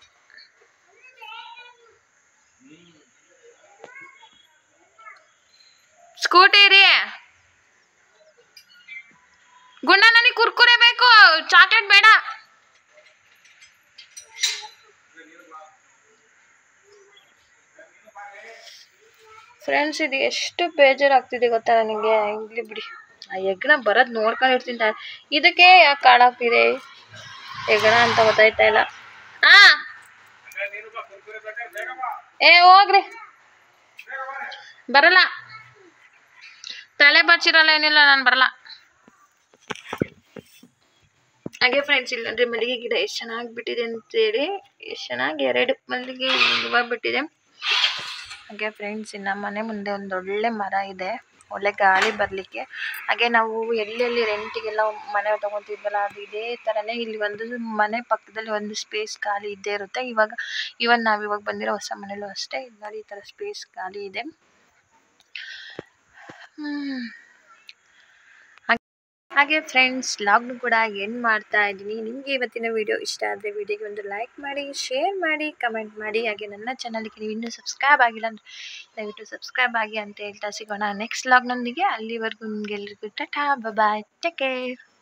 ಸ್ಕೂಟಿ ರೀ. ಗುಂಡ ನನಗೆ ಕುರ್ಕುರೆ ಬೇಕು, ಚಾಕ್ಲೇಟ್ ಬೇಡ. ಫ್ರೆಂಡ್ಸ್ ಇದು ಎಷ್ಟು ಬೇಜಾರಾಗ್ತಿದೆ ಗೊತ್ತಾ ನನಗೆ. ಇರ್ಲಿ ಬಿಡಿ, ಆ ಹೆಗ್ಣ ಬರೋದು ನೋಡ್ಕೊಂಡು ಇರ್ತೀನಿ. ಇದಕ್ಕೆ ಯಾಕೆ ಕಾಡಾಗ್ತಿದೆ ಹೆಗ್ಣ ಅಂತ ಗೊತ್ತಾಯ್ತಾ ಇಲ್ಲ. ಹಾ ಏ ಹೋಗ್ರಿ, ಬರಲ್ಲ. ತಲೆ ಬಚ್ಚಿರಲ್ಲ, ಏನಿಲ್ಲ, ನಾನು ಬರಲ್ಲ. ಹಾಗೆ ಫ್ರೆಂಡ್ಸ್, ಇಲ್ಲಂದ್ರೆ ಮಲ್ಲಿಗೆ ಗಿಡ ಎಷ್ಟು ಚೆನ್ನಾಗಿ ಬಿಟ್ಟಿದೆ ಅಂತೇಳಿ, ಎಷ್ಟು ಚೆನ್ನಾಗಿ ಎರಡು ಮಲ್ಲಿಗೆ ಹೂವು ಬಿಟ್ಟಿದೆ. ಹಾಗೆ ಫ್ರೆಂಡ್ಸ್, ಇನ್ನು ಮನೆ ಮುಂದೆ ಒಂದು ಒಳ್ಳೆ ಮರ ಇದೆ, ಒಳ್ಳೆ ಗಾಳಿ ಬರಲಿಕ್ಕೆ. ಹಾಗೆ ನಾವು ಎಲ್ಲೆಲ್ಲಿ ರೆಂಟಿಗೆಲ್ಲ ಮನೆ ತೊಗೊತಿದ್ವಲ್ಲ, ಅದು ಇದೇ ಥರನೇ ಇಲ್ಲಿ ಒಂದು ಮನೆ ಪಕ್ಕದಲ್ಲಿ ಒಂದು ಸ್ಪೇಸ್ ಖಾಲಿ ಇದ್ದೇ ಇರುತ್ತೆ. ಇವಾಗ ಇವನ್ ನಾವು ಇವಾಗ ಬಂದಿರೋ ಹೊಸ ಮನೇಲೂ ಅಷ್ಟೇ, ನೋಡಿ ಈ ಥರ ಸ್ಪೇಸ್ ಖಾಲಿ ಇದೆ. ಹ್ಞೂ ಹಾಗೆ ಫ್ರೆಂಡ್ಸ್, ಲಾಗ್ನು ಕೂಡ ಎಂಡ್ ಮಾಡ್ತಾ ಇದ್ದೀನಿ. ನಿಮಗೆ ಇವತ್ತಿನ ವಿಡಿಯೋ ಇಷ್ಟ ಆದರೆ ವಿಡಿಯೋಗೆ ಒಂದು ಲೈಕ್ ಮಾಡಿ, ಶೇರ್ ಮಾಡಿ, ಕಮೆಂಟ್ ಮಾಡಿ. ಹಾಗೆ ನನ್ನ ಚಾನಲ್ಗೆ ನೀವು ಇನ್ನೂ ಸಬ್ಸ್ಕ್ರೈಬ್ ಆಗಿಲ್ಲ ಅಂದರೆ ದಯವಿಟ್ಟು ಸಬ್ಸ್ಕ್ರೈಬ್ ಆಗಿ ಅಂತ ಹೇಳ್ತಾ ಸಿಗೋಣ ನೆಕ್ಸ್ಟ್ ಲಾಗ್ನೊಂದಿಗೆ. ಅಲ್ಲಿವರೆಗೂ ನಿಮಗೆಲ್ಲರಿಗೂ ಟಾಟಾ, ಬಾಯ್, ಟೇಕ್ ಕೇರ್.